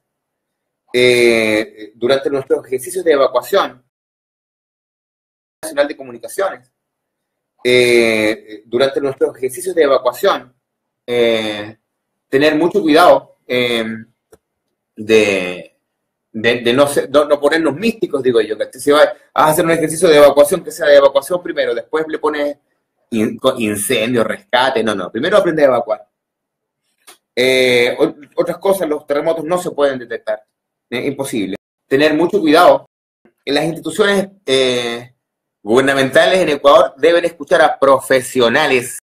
Eh, durante nuestros ejercicios de evacuación, nacional de comunicaciones, eh, durante nuestros ejercicios de evacuación, eh, tener mucho cuidado eh, de, de, de no, ser, no, no ponernos místicos, digo yo, que si vas a hacer un ejercicio de evacuación que sea de evacuación primero, después le pones incendio, rescate, no, no, primero aprende a evacuar. Eh, otras cosas, los terremotos no se pueden detectar, es imposible. Tener mucho cuidado. En las instituciones eh, gubernamentales en Ecuador deben escuchar a profesionales